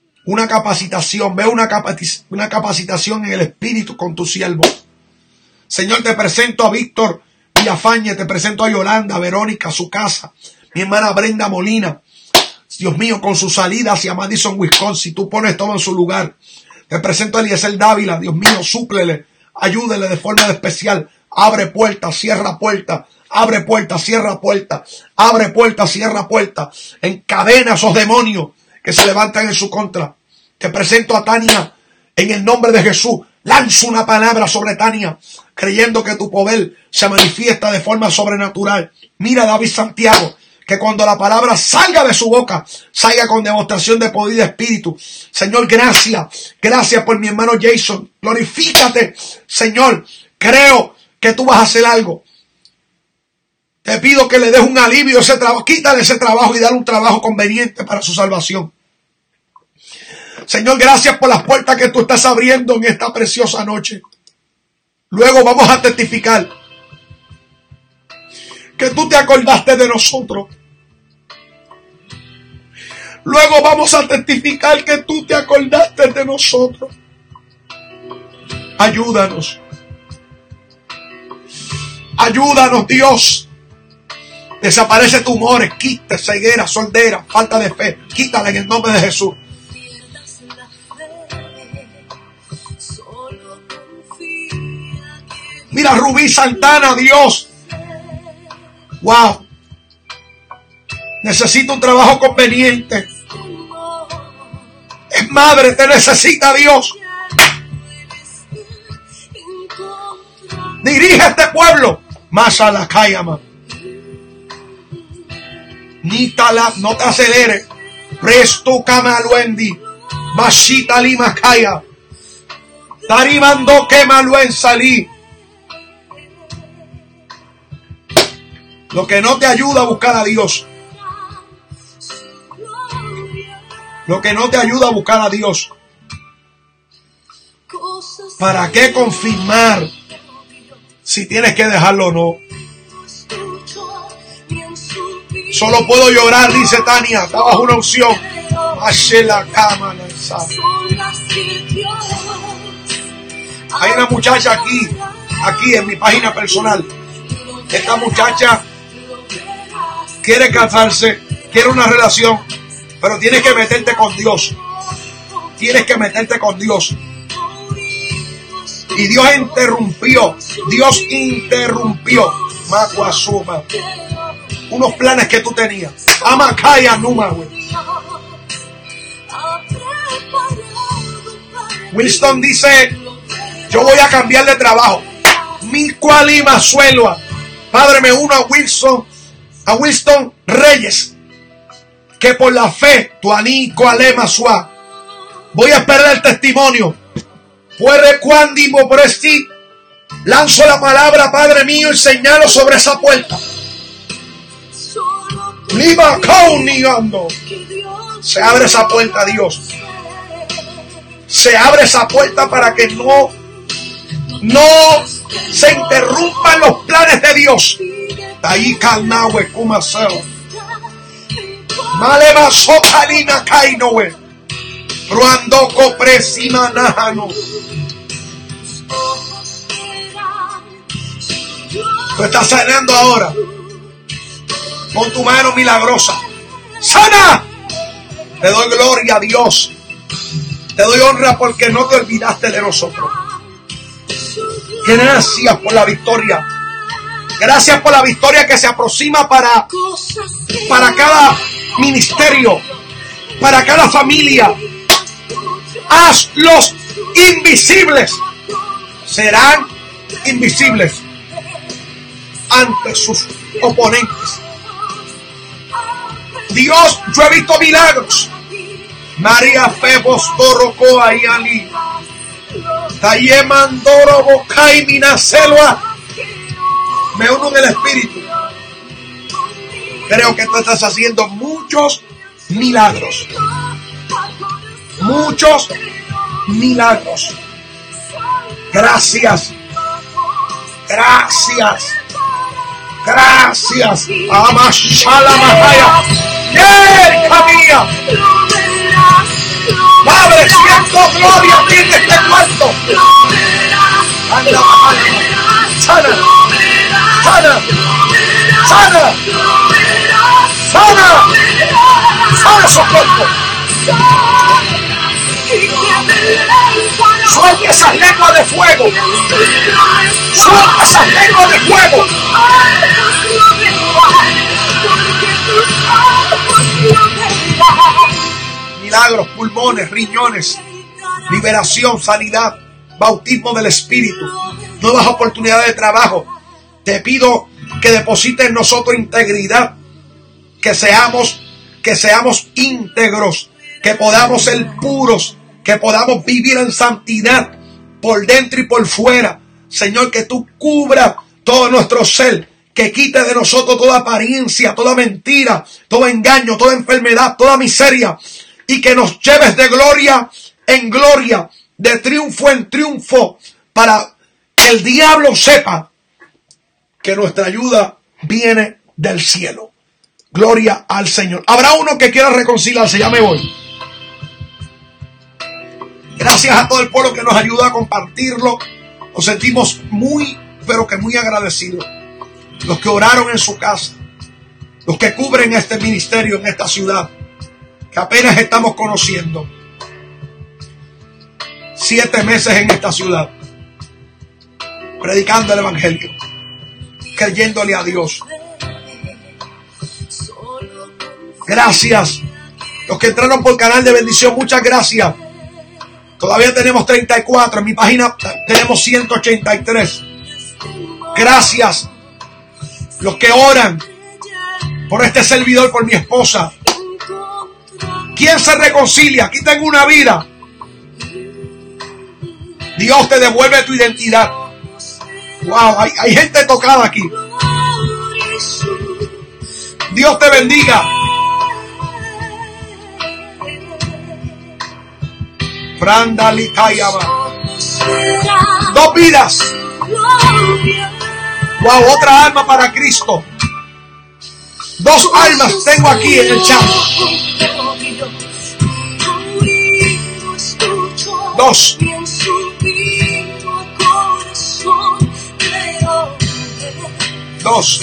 S2: Una capacitación. Veo una, capac- una capacitación en el Espíritu con tu siervo. Señor, te presento a Víctor Villafañe, te presento a Yolanda, a Verónica, a su casa, mi hermana Brenda Molina. Dios mío, con su salida hacia Madison, Wisconsin, tú pones todo en su lugar. Te presento a Eliezer Dávila, Dios mío, súplele, ayúdele de forma especial. Abre puertas, cierra puertas, abre puertas, cierra puertas, abre puertas, cierra puertas. Encadena a esos demonios que se levantan en su contra. Te presento a Tania, en el nombre de Jesús. Lanzo una palabra sobre Tania, creyendo que tu poder se manifiesta de forma sobrenatural. Mira a David Santiago, que cuando la palabra salga de su boca, salga con demostración de poder y de espíritu. Señor, gracias. Gracias por mi hermano Jason. Glorifícate, Señor. Creo que tú vas a hacer algo. Te pido que le des un alivio a ese trabajo. Quítale ese trabajo y dale un trabajo conveniente para su salvación. Señor, gracias por las puertas que tú estás abriendo en esta preciosa noche. Luego vamos a testificar que tú te acordaste de nosotros. Luego vamos a testificar que tú te acordaste de nosotros. Ayúdanos. Ayúdanos, Dios. Desaparece tumores, quita ceguera, sordera, falta de fe. Quítala en el nombre de Jesús. Mira, Rubí Santana, Dios. Wow. Necesita un trabajo conveniente. Es madre, te necesita Dios. Dirige a este pueblo. Masala Kayama. Nitala, no te acelere. Presto Kamaluendi. Mashita Lima Kaya. Tarimando Kemaluen Salí. Lo que no te ayuda a buscar a Dios. Lo que no te ayuda a buscar a Dios. ¿Para qué confirmar si tienes que dejarlo o no? Solo puedo llorar, dice Tania. Está bajo una unción. Hay una muchacha aquí, aquí en mi página personal. Esta muchacha quiere casarse, quiere una relación, pero tienes que meterte con Dios. Tienes que meterte con Dios. Y Dios interrumpió, Dios interrumpió, Macuasuma, unos planes que tú tenías. Amakaya Numa, güey. Winston dice, yo voy a cambiar de trabajo. Mi cualima suelua. Padre, me uno a Wilson, a Winston Reyes, que por la fe, tu anico alema sua, voy a esperar el testimonio. Puede cuandimo presti, lanzo la palabra, Padre mío, y señalo sobre esa puerta. Lima cauniando. Se abre esa puerta, Dios. Se abre esa puerta para que no, no se interrumpan los planes de Dios. Ahí calnawe kumaseo. Malema sotalina kainowe. Ruando copresima nájano. Tú estás sanando ahora. Con tu mano milagrosa. ¡Sana! Te doy gloria a Dios. Te doy honra porque no te olvidaste de nosotros. Gracias por la victoria. Gracias por la victoria que se aproxima para, para cada ministerio, para cada familia. Hazlos invisibles. Serán invisibles ante sus oponentes. Dios, yo he visto milagros. María Febos Torroco Ayali. Taye Mandoro Bokai Minaselwa. Me uno en el espíritu. Creo que tú estás haciendo muchos milagros. Muchos milagros. Gracias. Gracias. Gracias. Amashala Mahaya. ¡Yey, Camilla! Padre, siento gloria a ti en este cuarto. Anda, Mahaya. lengua de fuego. Suelta esa lengua de fuego. Milagros, pulmones, riñones, liberación, sanidad, bautismo del Espíritu, nuevas oportunidades de trabajo. Te pido que deposites en nosotros integridad, que seamos, que seamos íntegros, que podamos ser puros, que podamos vivir en santidad por dentro y por fuera. Señor, que tú cubras todo nuestro ser, que quites de nosotros toda apariencia, toda mentira, todo engaño, toda enfermedad, toda miseria, y que nos lleves de gloria en gloria, de triunfo en triunfo, para que el diablo sepa que nuestra ayuda viene del cielo. Gloria al Señor. Habrá uno que quiera reconciliarse, ya me voy. Gracias a todo el pueblo que nos ayuda a compartirlo. Nos sentimos muy, pero que muy agradecidos. Los que oraron en su casa, los que cubren este ministerio en esta ciudad, que apenas estamos conociendo. Siete meses en esta ciudad, predicando el evangelio, creyéndole a Dios. Gracias. Los que entraron por canal de bendición, muchas gracias. Todavía tenemos treinta y cuatro. En mi página tenemos ciento ochenta y tres. Gracias. Los que oran por este servidor, por mi esposa. ¿Quién se reconcilia? Aquí tengo una vida. Dios te devuelve tu identidad. Wow, hay, hay gente tocada aquí. Dios te bendiga. Dos vidas. Wow, otra alma para Cristo. Dos almas tengo aquí en el chat. Dos. Dos.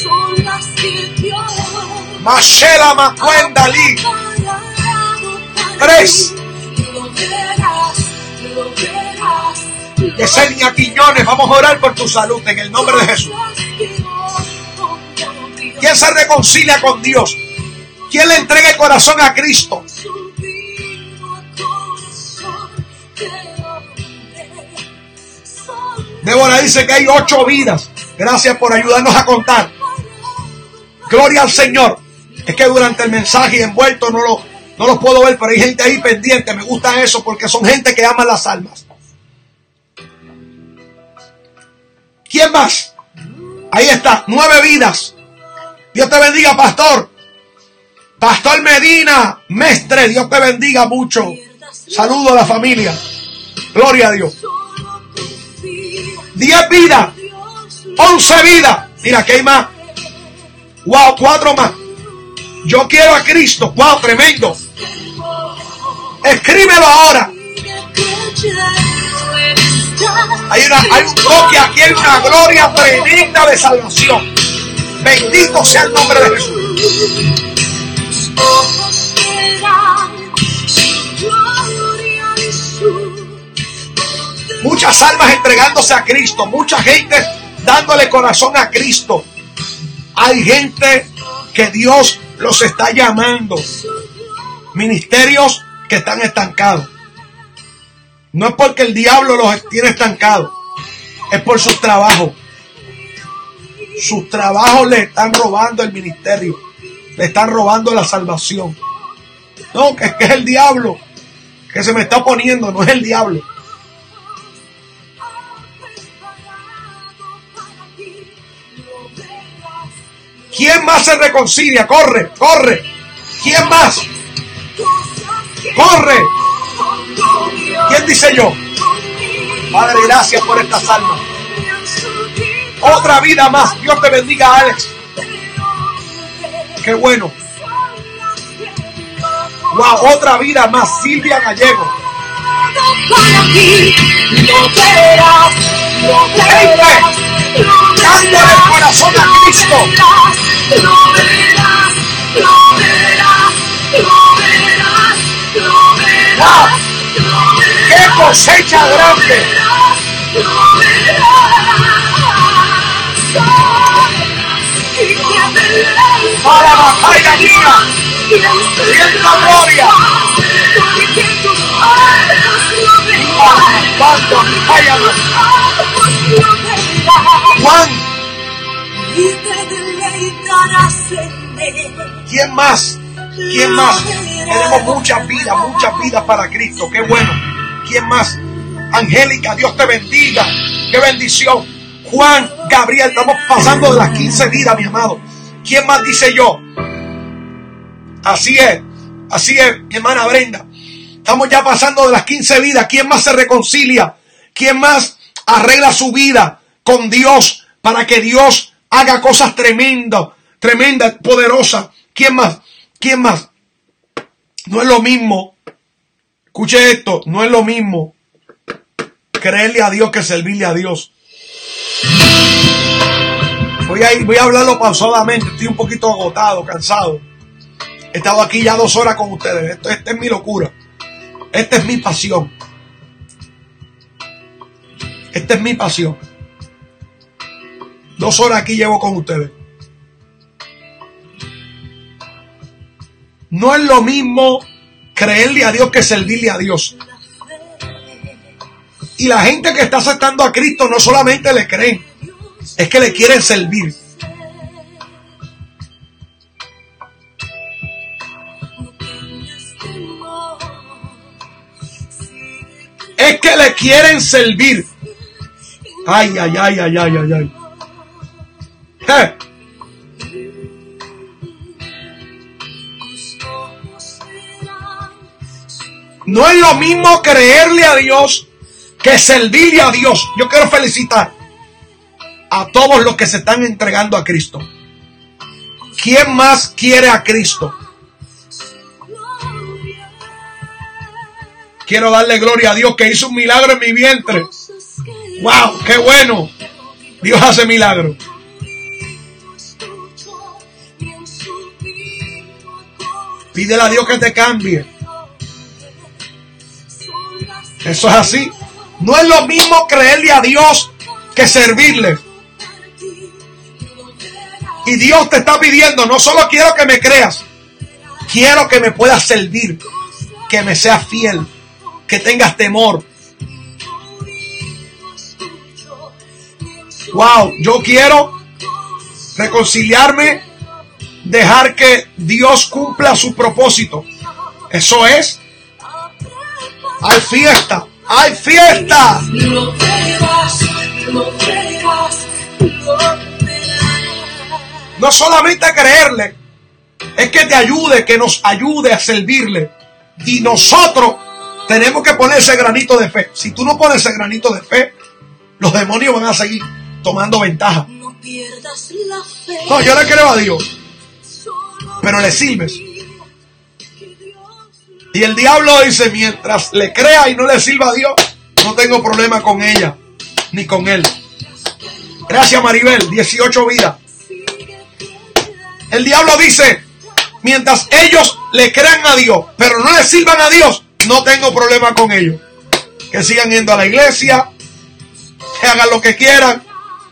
S2: Mashela Macuendali. Tres. Yesenia Quiñones, vamos a orar por tu salud en el nombre de Jesús. ¿Quién se reconcilia con Dios? ¿Quién le entrega el corazón a Cristo? Débora dice que hay ocho vidas. Gracias por ayudarnos a contar. Gloria al Señor. Es que durante el mensaje envuelto no lo, no lo puedo ver, pero hay gente ahí pendiente. Me gusta eso porque son gente que ama las almas. ¿Quién más? Ahí está, nueve vidas. Dios te bendiga, pastor. Pastor Medina, Mestre, Dios te bendiga mucho. Saludo a la familia. Gloria a Dios. Diez vidas. Once vidas. Mira, que hay más. Wow, cuatro más. Yo quiero a Cristo. Wow, tremendo. Escríbelo ahora. Hay, una, hay un toque aquí, hay una gloria tremenda de salvación. Bendito sea el nombre de Jesús. Muchas almas entregándose a Cristo. Mucha gente dándole corazón a Cristo. Hay gente que Dios los está llamando. Ministerios que están estancados. No es porque el diablo los tiene estancados. Es por sus trabajos. Sus trabajos le están robando el ministerio. Le están robando la salvación. No, que es que es el diablo que se me está oponiendo. No es el diablo. ¿Quién más se reconcilia? Corre, corre. ¿Quién más? Corre. ¿Quién dice yo? Padre, gracias por estas almas. Otra vida más. Dios te bendiga, Alex. Qué bueno. Wow, otra vida más. Silvia Gallego. Dándole el corazón a Cristo. Wow. ¡Qué cosecha grande!
S1: lo verás, y te verás.
S2: Para la batalla mía, siento gloria.
S1: Porque tus ojos lo verán,
S2: Cuando váyame,
S1: tus ojos lo verán.
S2: Juan,
S1: Y te deleitarás en él.
S2: ¿quién más? ¿Quién más? Tenemos muchas vidas, muchas vidas para Cristo. Qué bueno. ¿Quién más? Angélica, Dios te bendiga. Qué bendición. Juan, Gabriel, estamos pasando de las quince vidas, mi amado. ¿Quién más dice yo? Así es, así es, mi hermana Brenda. Estamos ya pasando de las quince vidas. ¿Quién más se reconcilia? ¿Quién más arregla su vida con Dios para que Dios haga cosas tremendas, tremendas, poderosas? ¿Quién más? ¿Quién más? No es lo mismo. Escuche esto, no es lo mismo creerle a Dios que servirle a Dios. Voy a, ir, voy a hablarlo pausadamente. Estoy un poquito agotado, cansado. He estado aquí ya dos horas con ustedes. Esto, esta es mi locura. Esta es mi pasión. Esta es mi pasión. Dos horas aquí llevo con ustedes. No es lo mismo creerle a Dios que servirle a Dios. Y la gente que está aceptando a Cristo no solamente le creen, es que le quieren servir. Es que le quieren servir. Ay, ay, ay, ay, ay, ay, ay. ¿Eh? No es lo mismo creerle a Dios que servirle a Dios. Yo quiero felicitar a todos los que se están entregando a Cristo. ¿Quién más quiere a Cristo? Quiero darle gloria a Dios que hizo un milagro en mi vientre. ¡Wow! ¡Qué bueno! Dios hace milagros. Pídele a Dios que te cambie. Eso es así. No es lo mismo creerle a Dios que servirle. Y Dios te está pidiendo, no solo quiero que me creas, quiero que me puedas servir, que me seas fiel, que tengas temor. Wow, yo quiero reconciliarme, dejar que Dios cumpla su propósito. Eso es. Hay fiesta, hay fiesta.
S1: Lo verás, lo verás, lo verás.
S2: No solamente creerle, es que te ayude, que nos ayude a servirle. Y nosotros tenemos que poner ese granito de fe. Si tú no pones ese granito de fe, los demonios van a seguir tomando ventaja.
S1: No pierdas la fe.
S2: No, yo le creo a Dios, pero le sirves. Y el diablo dice, mientras le crea y no le sirva a Dios, no tengo problema con ella, ni con él. Gracias, Maribel, dieciocho vidas. El diablo dice, mientras ellos le crean a Dios, pero no le sirvan a Dios, no tengo problema con ellos. Que sigan yendo a la iglesia, que hagan lo que quieran.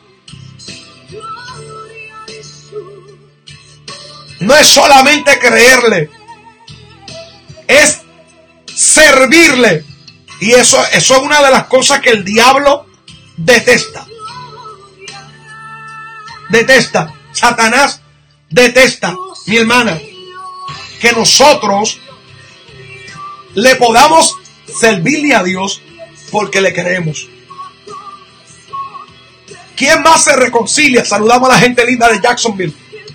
S2: No es solamente creerle, es servirle. Y eso, eso es una de las cosas que el diablo detesta. Detesta. Satanás detesta, mi hermana, que nosotros le podamos servirle a Dios porque le queremos. ¿Quién más se reconcilia? Saludamos a la gente linda de Jacksonville.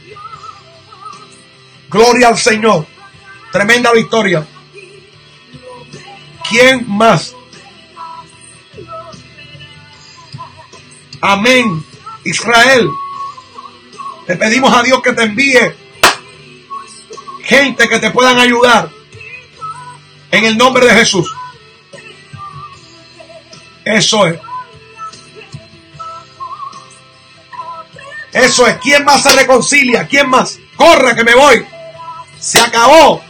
S2: Gloria al Señor. Tremenda victoria. ¿Quién más? Amén. Israel. Le pedimos a Dios que te envíe gente que te puedan ayudar. En el nombre de Jesús. Eso es. Eso es. ¿Quién más se reconcilia? ¿Quién más? Corre que me voy. Se acabó.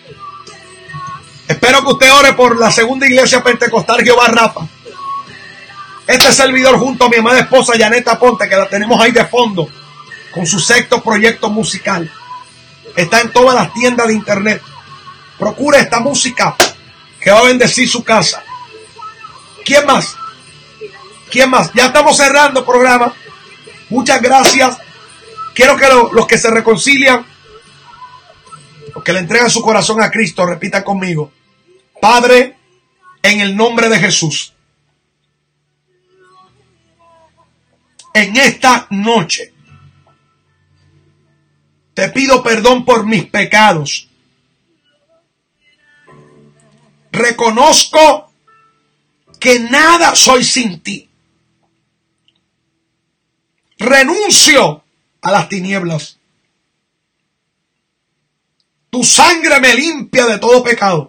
S2: Espero que usted ore por la segunda iglesia pentecostal Jehová Rafa. Este servidor junto a mi amada esposa Yaneta Ponte, que la tenemos ahí de fondo, con su sexto proyecto musical. Está en todas las tiendas de internet. Procure esta música que va a bendecir su casa. ¿Quién más? ¿Quién más? Ya estamos cerrando el programa. Muchas gracias. Quiero que lo, los que se reconcilian, los que le entregan su corazón a Cristo, repitan conmigo. Padre, en el nombre de Jesús, en esta noche te pido perdón por mis pecados. Reconozco que nada soy sin ti. Renuncio a las tinieblas. Tu sangre me limpia de todo pecado.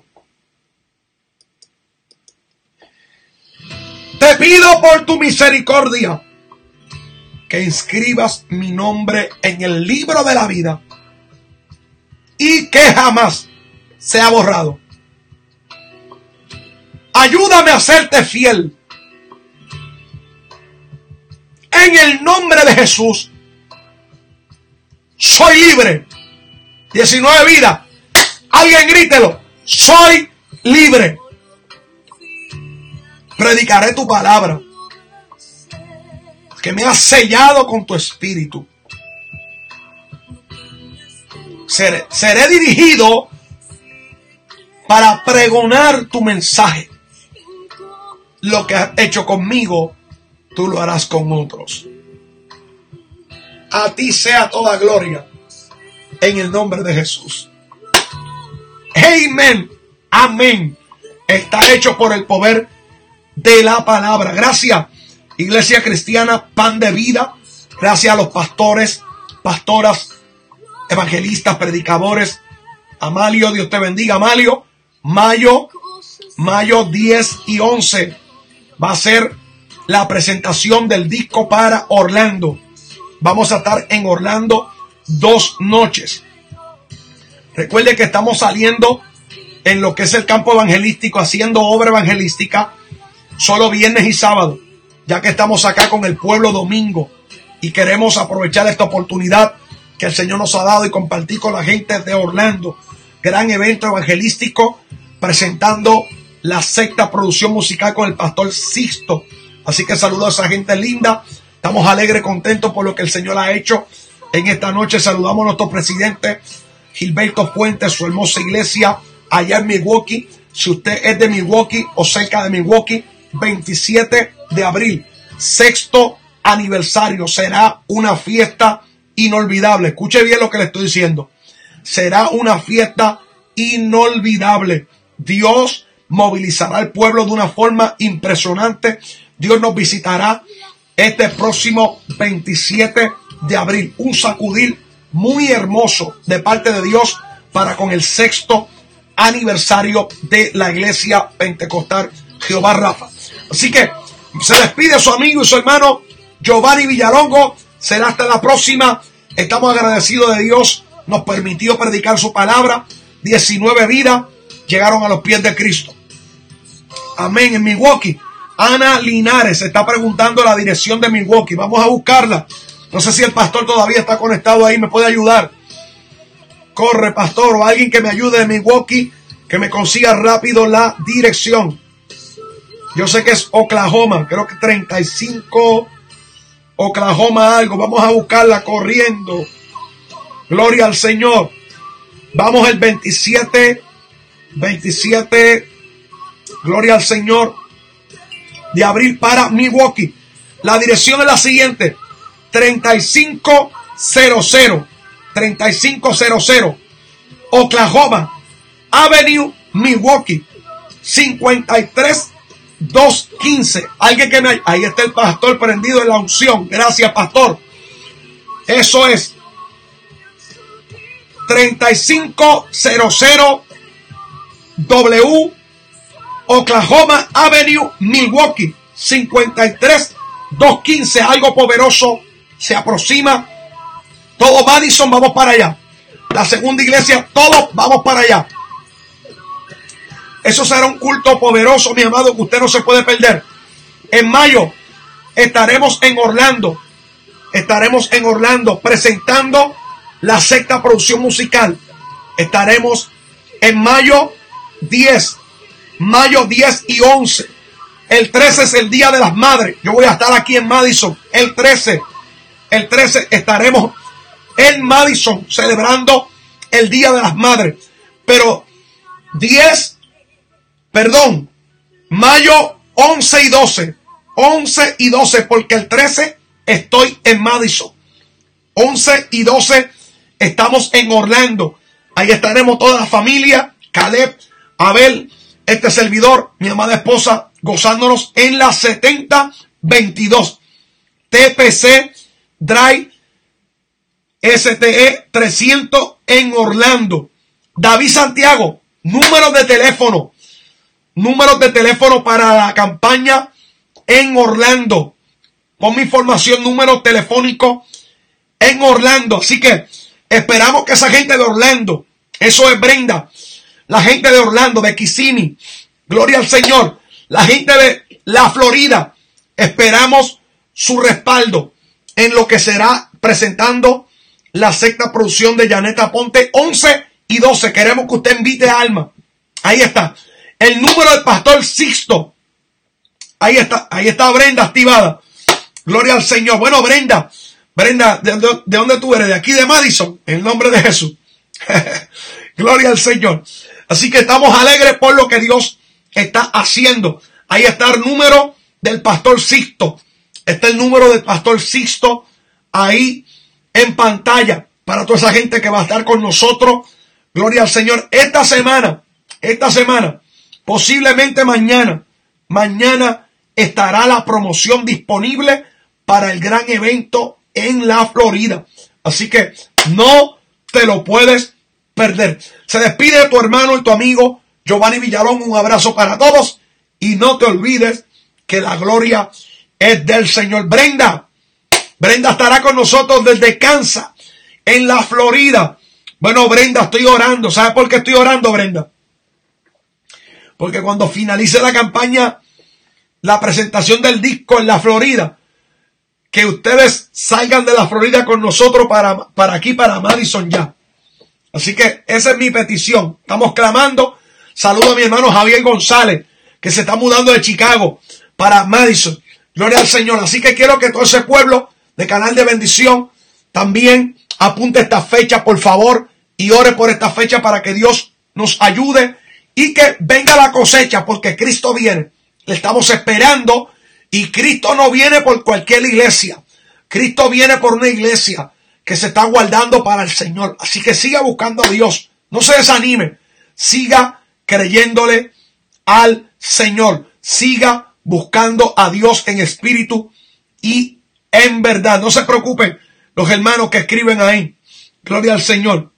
S2: Te pido por tu misericordia que inscribas mi nombre en el libro de la vida y que jamás sea borrado. Ayúdame a serte fiel. En el nombre de Jesús, soy libre. diecinueve vidas. Alguien grítelo. Soy libre. Predicaré tu palabra, que me has sellado con tu espíritu. Seré, seré dirigido para pregonar tu mensaje. Lo que has hecho conmigo, tú lo harás con otros. A ti sea toda gloria, en el nombre de Jesús. Amén. Amén. Está hecho por el poder de la palabra. Gracias, Iglesia Cristiana Pan de Vida. Gracias a los pastores, pastoras, evangelistas, predicadores. Amalio, Dios te bendiga, Amalio. Mayo, mayo diez y once va a ser la presentación del disco para Orlando. Vamos a estar en Orlando dos noches. Recuerde que estamos saliendo en lo que es el campo evangelístico, haciendo obra evangelística solo viernes y sábado, ya que estamos acá con el pueblo domingo y queremos aprovechar esta oportunidad que el Señor nos ha dado y compartir con la gente de Orlando. Gran evento evangelístico presentando la sexta producción musical con el pastor Sixto. Así que saludos a esa gente linda. Estamos alegres, contentos por lo que el Señor ha hecho en esta noche. Saludamos a nuestro presidente Gilberto Fuentes, su hermosa iglesia allá en Milwaukee. Si usted es de Milwaukee o cerca de Milwaukee, veintisiete de abril, sexto aniversario. Será una fiesta inolvidable. Escuche bien lo que le estoy diciendo. Será una fiesta inolvidable. Dios movilizará al pueblo de una forma impresionante. Dios nos visitará este próximo veintisiete de abril. Un sacudir muy hermoso de parte de Dios para con el sexto aniversario de la iglesia pentecostal Jehová Rafa. Así que se despide su amigo y su hermano Giovanni Villalongo. Será hasta la próxima. Estamos agradecidos de Dios. Nos permitió predicar su palabra. diecinueve vidas llegaron a los pies de Cristo. Amén. En Milwaukee, Ana Linares está preguntando la dirección de Milwaukee. Vamos a buscarla. No sé si el pastor todavía está conectado ahí. ¿Me puede ayudar? Corre, pastor, o alguien que me ayude de Milwaukee, que me consiga rápido la dirección. Yo sé que es Oklahoma. Creo que treinta y cinco Oklahoma algo. Vamos a buscarla corriendo. Gloria al Señor. Vamos el veintisiete. veintisiete. Gloria al Señor. De abril para Milwaukee. La dirección es la siguiente. treinta y cinco cero cero. treinta y cinco cero cero. Oklahoma Avenue, Milwaukee. cincuenta y tres doscientos quince. Alguien que me... Ahí está el pastor prendido en la unción. Gracias, pastor. Eso es treinta y cinco cero cero W Oklahoma Avenue, Milwaukee. cincuenta y tres doscientos quince. Algo poderoso se aproxima. Todo Madison, vamos para allá. La segunda iglesia, todos vamos para allá. Eso será un culto poderoso, mi amado, que usted no se puede perder. En mayo, estaremos en Orlando. Estaremos en Orlando presentando la sexta producción musical. Estaremos en mayo diez, mayo diez y once. El trece es el Día de las Madres. Yo voy a estar aquí en Madison. El trece, el trece estaremos en Madison celebrando el Día de las Madres. Pero diez, perdón, mayo once y doce. once y doce, porque el trece estoy en Madison. once y doce estamos en Orlando. Ahí estaremos toda la familia, Caleb, Abel, este servidor, mi amada esposa, gozándonos en la setenta veintidós T P C Drive S T E trescientos en Orlando. David Santiago, números de teléfono, números de teléfono para la campaña en Orlando. Pon mi información, número telefónico en Orlando. Así que esperamos que esa gente de Orlando, eso es Brenda, la gente de Orlando, de Kissimmee, gloria al Señor, la gente de la Florida, esperamos su respaldo en lo que será presentando la sexta producción de Janet Aponte, once y doce. Queremos que usted invite a Alma. Ahí está. El número del pastor Sixto. Ahí está. Ahí está Brenda activada. Gloria al Señor. Bueno, Brenda. Brenda, ¿de, de, de dónde tú eres? De aquí de Madison. En el nombre de Jesús. Gloria al Señor. Así que estamos alegres por lo que Dios está haciendo. Ahí está el número del pastor Sixto. Está el número del pastor Sixto ahí en pantalla para toda esa gente que va a estar con nosotros. Gloria al Señor. Esta semana, esta semana, posiblemente mañana, mañana estará la promoción disponible para el gran evento en la Florida. Así que no te lo puedes perder. Se despide de tu hermano y tu amigo Giovanni Villalón. Un abrazo para todos y no te olvides que la gloria es del Señor. Brenda, Brenda estará con nosotros desde Kansas, en la Florida. Bueno, Brenda, estoy orando. ¿Sabes por qué estoy orando, Brenda? Porque cuando finalice la campaña, la presentación del disco en la Florida, que ustedes salgan de la Florida con nosotros para, para aquí, para Madison ya. Así que esa es mi petición. Estamos clamando. Saludo a mi hermano Javier González, que se está mudando de Chicago para Madison. Gloria al Señor. Así que quiero que todo ese pueblo de Canal de Bendición también apunte esta fecha, por favor, y ore por esta fecha para que Dios nos ayude y que venga la cosecha, porque Cristo viene. Le estamos esperando y Cristo no viene por cualquier iglesia. Cristo viene por una iglesia que se está guardando para el Señor. Así que siga buscando a Dios. No se desanime. Siga creyéndole al Señor. Siga buscando a Dios en espíritu y en verdad. No se preocupen los hermanos que escriben ahí. Gloria al Señor.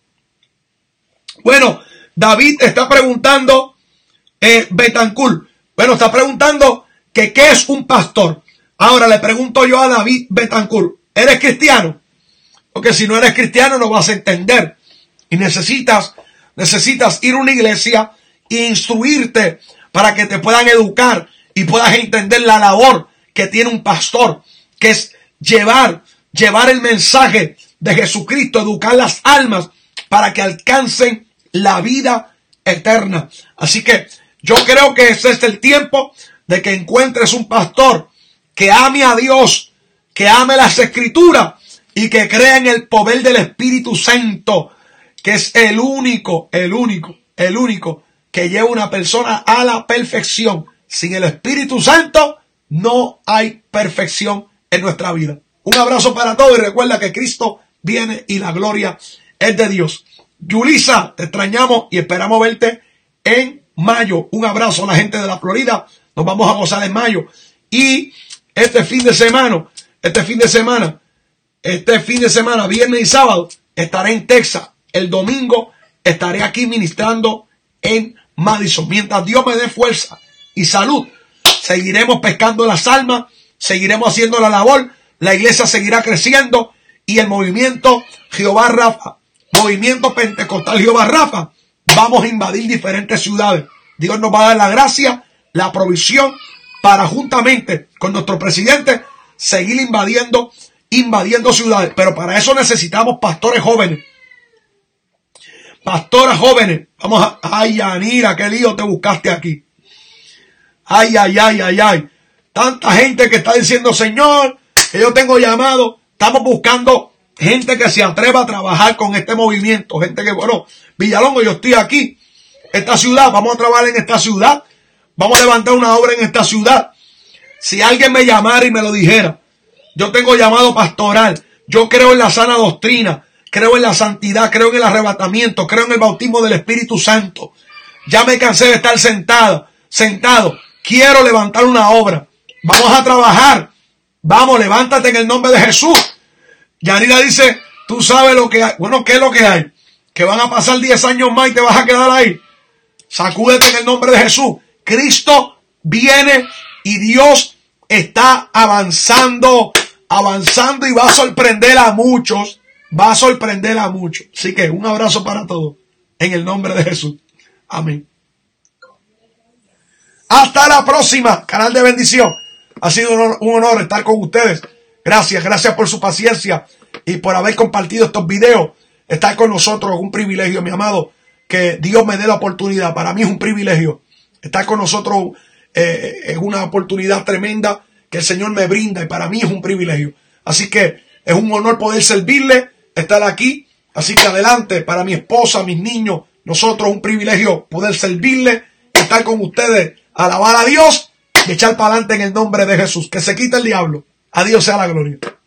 S2: Bueno, David está preguntando, eh, Betancourt. Bueno, está preguntando que qué es un pastor. Ahora le pregunto yo a David Betancourt, ¿eres cristiano? Porque si no eres cristiano no vas a entender. Y necesitas, necesitas ir a una iglesia e instruirte para que te puedan educar y puedas entender la labor que tiene un pastor, que es llevar, llevar el mensaje de Jesucristo, educar las almas para que alcancen la vida eterna. Así que yo creo que ese es el tiempo de que encuentres un pastor que ame a Dios, que ame las Escrituras y que crea en el poder del Espíritu Santo, que es el único, el único, el único que lleva una persona a la perfección. Sin el Espíritu Santo no hay perfección en nuestra vida. Un abrazo para todos y recuerda que Cristo viene y la gloria es de Dios. Yulisa, te extrañamos y esperamos verte en mayo. Un abrazo a la gente de la Florida. Nos vamos a gozar en mayo. Y este fin de semana, este fin de semana, este fin de semana, viernes y sábado, estaré en Texas. El domingo estaré aquí ministrando en Madison. Mientras Dios me dé fuerza y salud, seguiremos pescando las almas, seguiremos haciendo la labor, la iglesia seguirá creciendo y el movimiento Jehová Rafa, movimiento pentecostal Jehová Rafa, vamos a invadir diferentes ciudades. Dios nos va a dar la gracia, la provisión para juntamente con nuestro presidente seguir invadiendo, invadiendo ciudades. Pero para eso necesitamos pastores jóvenes. Pastoras jóvenes. Vamos a... Ay, Yanira, qué lío te buscaste aquí. Ay, ay, ay, ay, ay. Tanta gente que está diciendo, Señor, que yo tengo llamado. Estamos buscando gente que se atreva a trabajar con este movimiento. Gente que, bueno, Villalongo, yo estoy aquí. Esta ciudad, vamos a trabajar en esta ciudad. Vamos a levantar una obra en esta ciudad. Si alguien me llamara y me lo dijera, yo tengo llamado pastoral. Yo creo en la sana doctrina. Creo en la santidad. Creo en el arrebatamiento. Creo en el bautismo del Espíritu Santo. Ya me cansé de estar sentado. Sentado. Quiero levantar una obra. Vamos a trabajar. Vamos, levántate en el nombre de Jesús. Yanira dice, tú sabes lo que hay. Bueno, ¿qué es lo que hay? Que van a pasar diez años más y te vas a quedar ahí. Sacúdete en el nombre de Jesús. Cristo viene y Dios está avanzando, avanzando y va a sorprender a muchos. Va a sorprender a muchos. Así que un abrazo para todos en el nombre de Jesús. Amén. Hasta la próxima, canal de bendición. Ha sido un honor, un honor estar con ustedes. Gracias, gracias por su paciencia y por haber compartido estos videos. Estar con nosotros es un privilegio, mi amado. Que Dios me dé la oportunidad. Para mí es un privilegio. Estar con nosotros eh, es una oportunidad tremenda que el Señor me brinda y para mí es un privilegio. Así que es un honor poder servirle, estar aquí. Así que adelante, para mi esposa, mis niños, nosotros un privilegio poder servirle, estar con ustedes, alabar a Dios y echar para adelante en el nombre de Jesús. Que se quite el diablo. A Dios sea la gloria.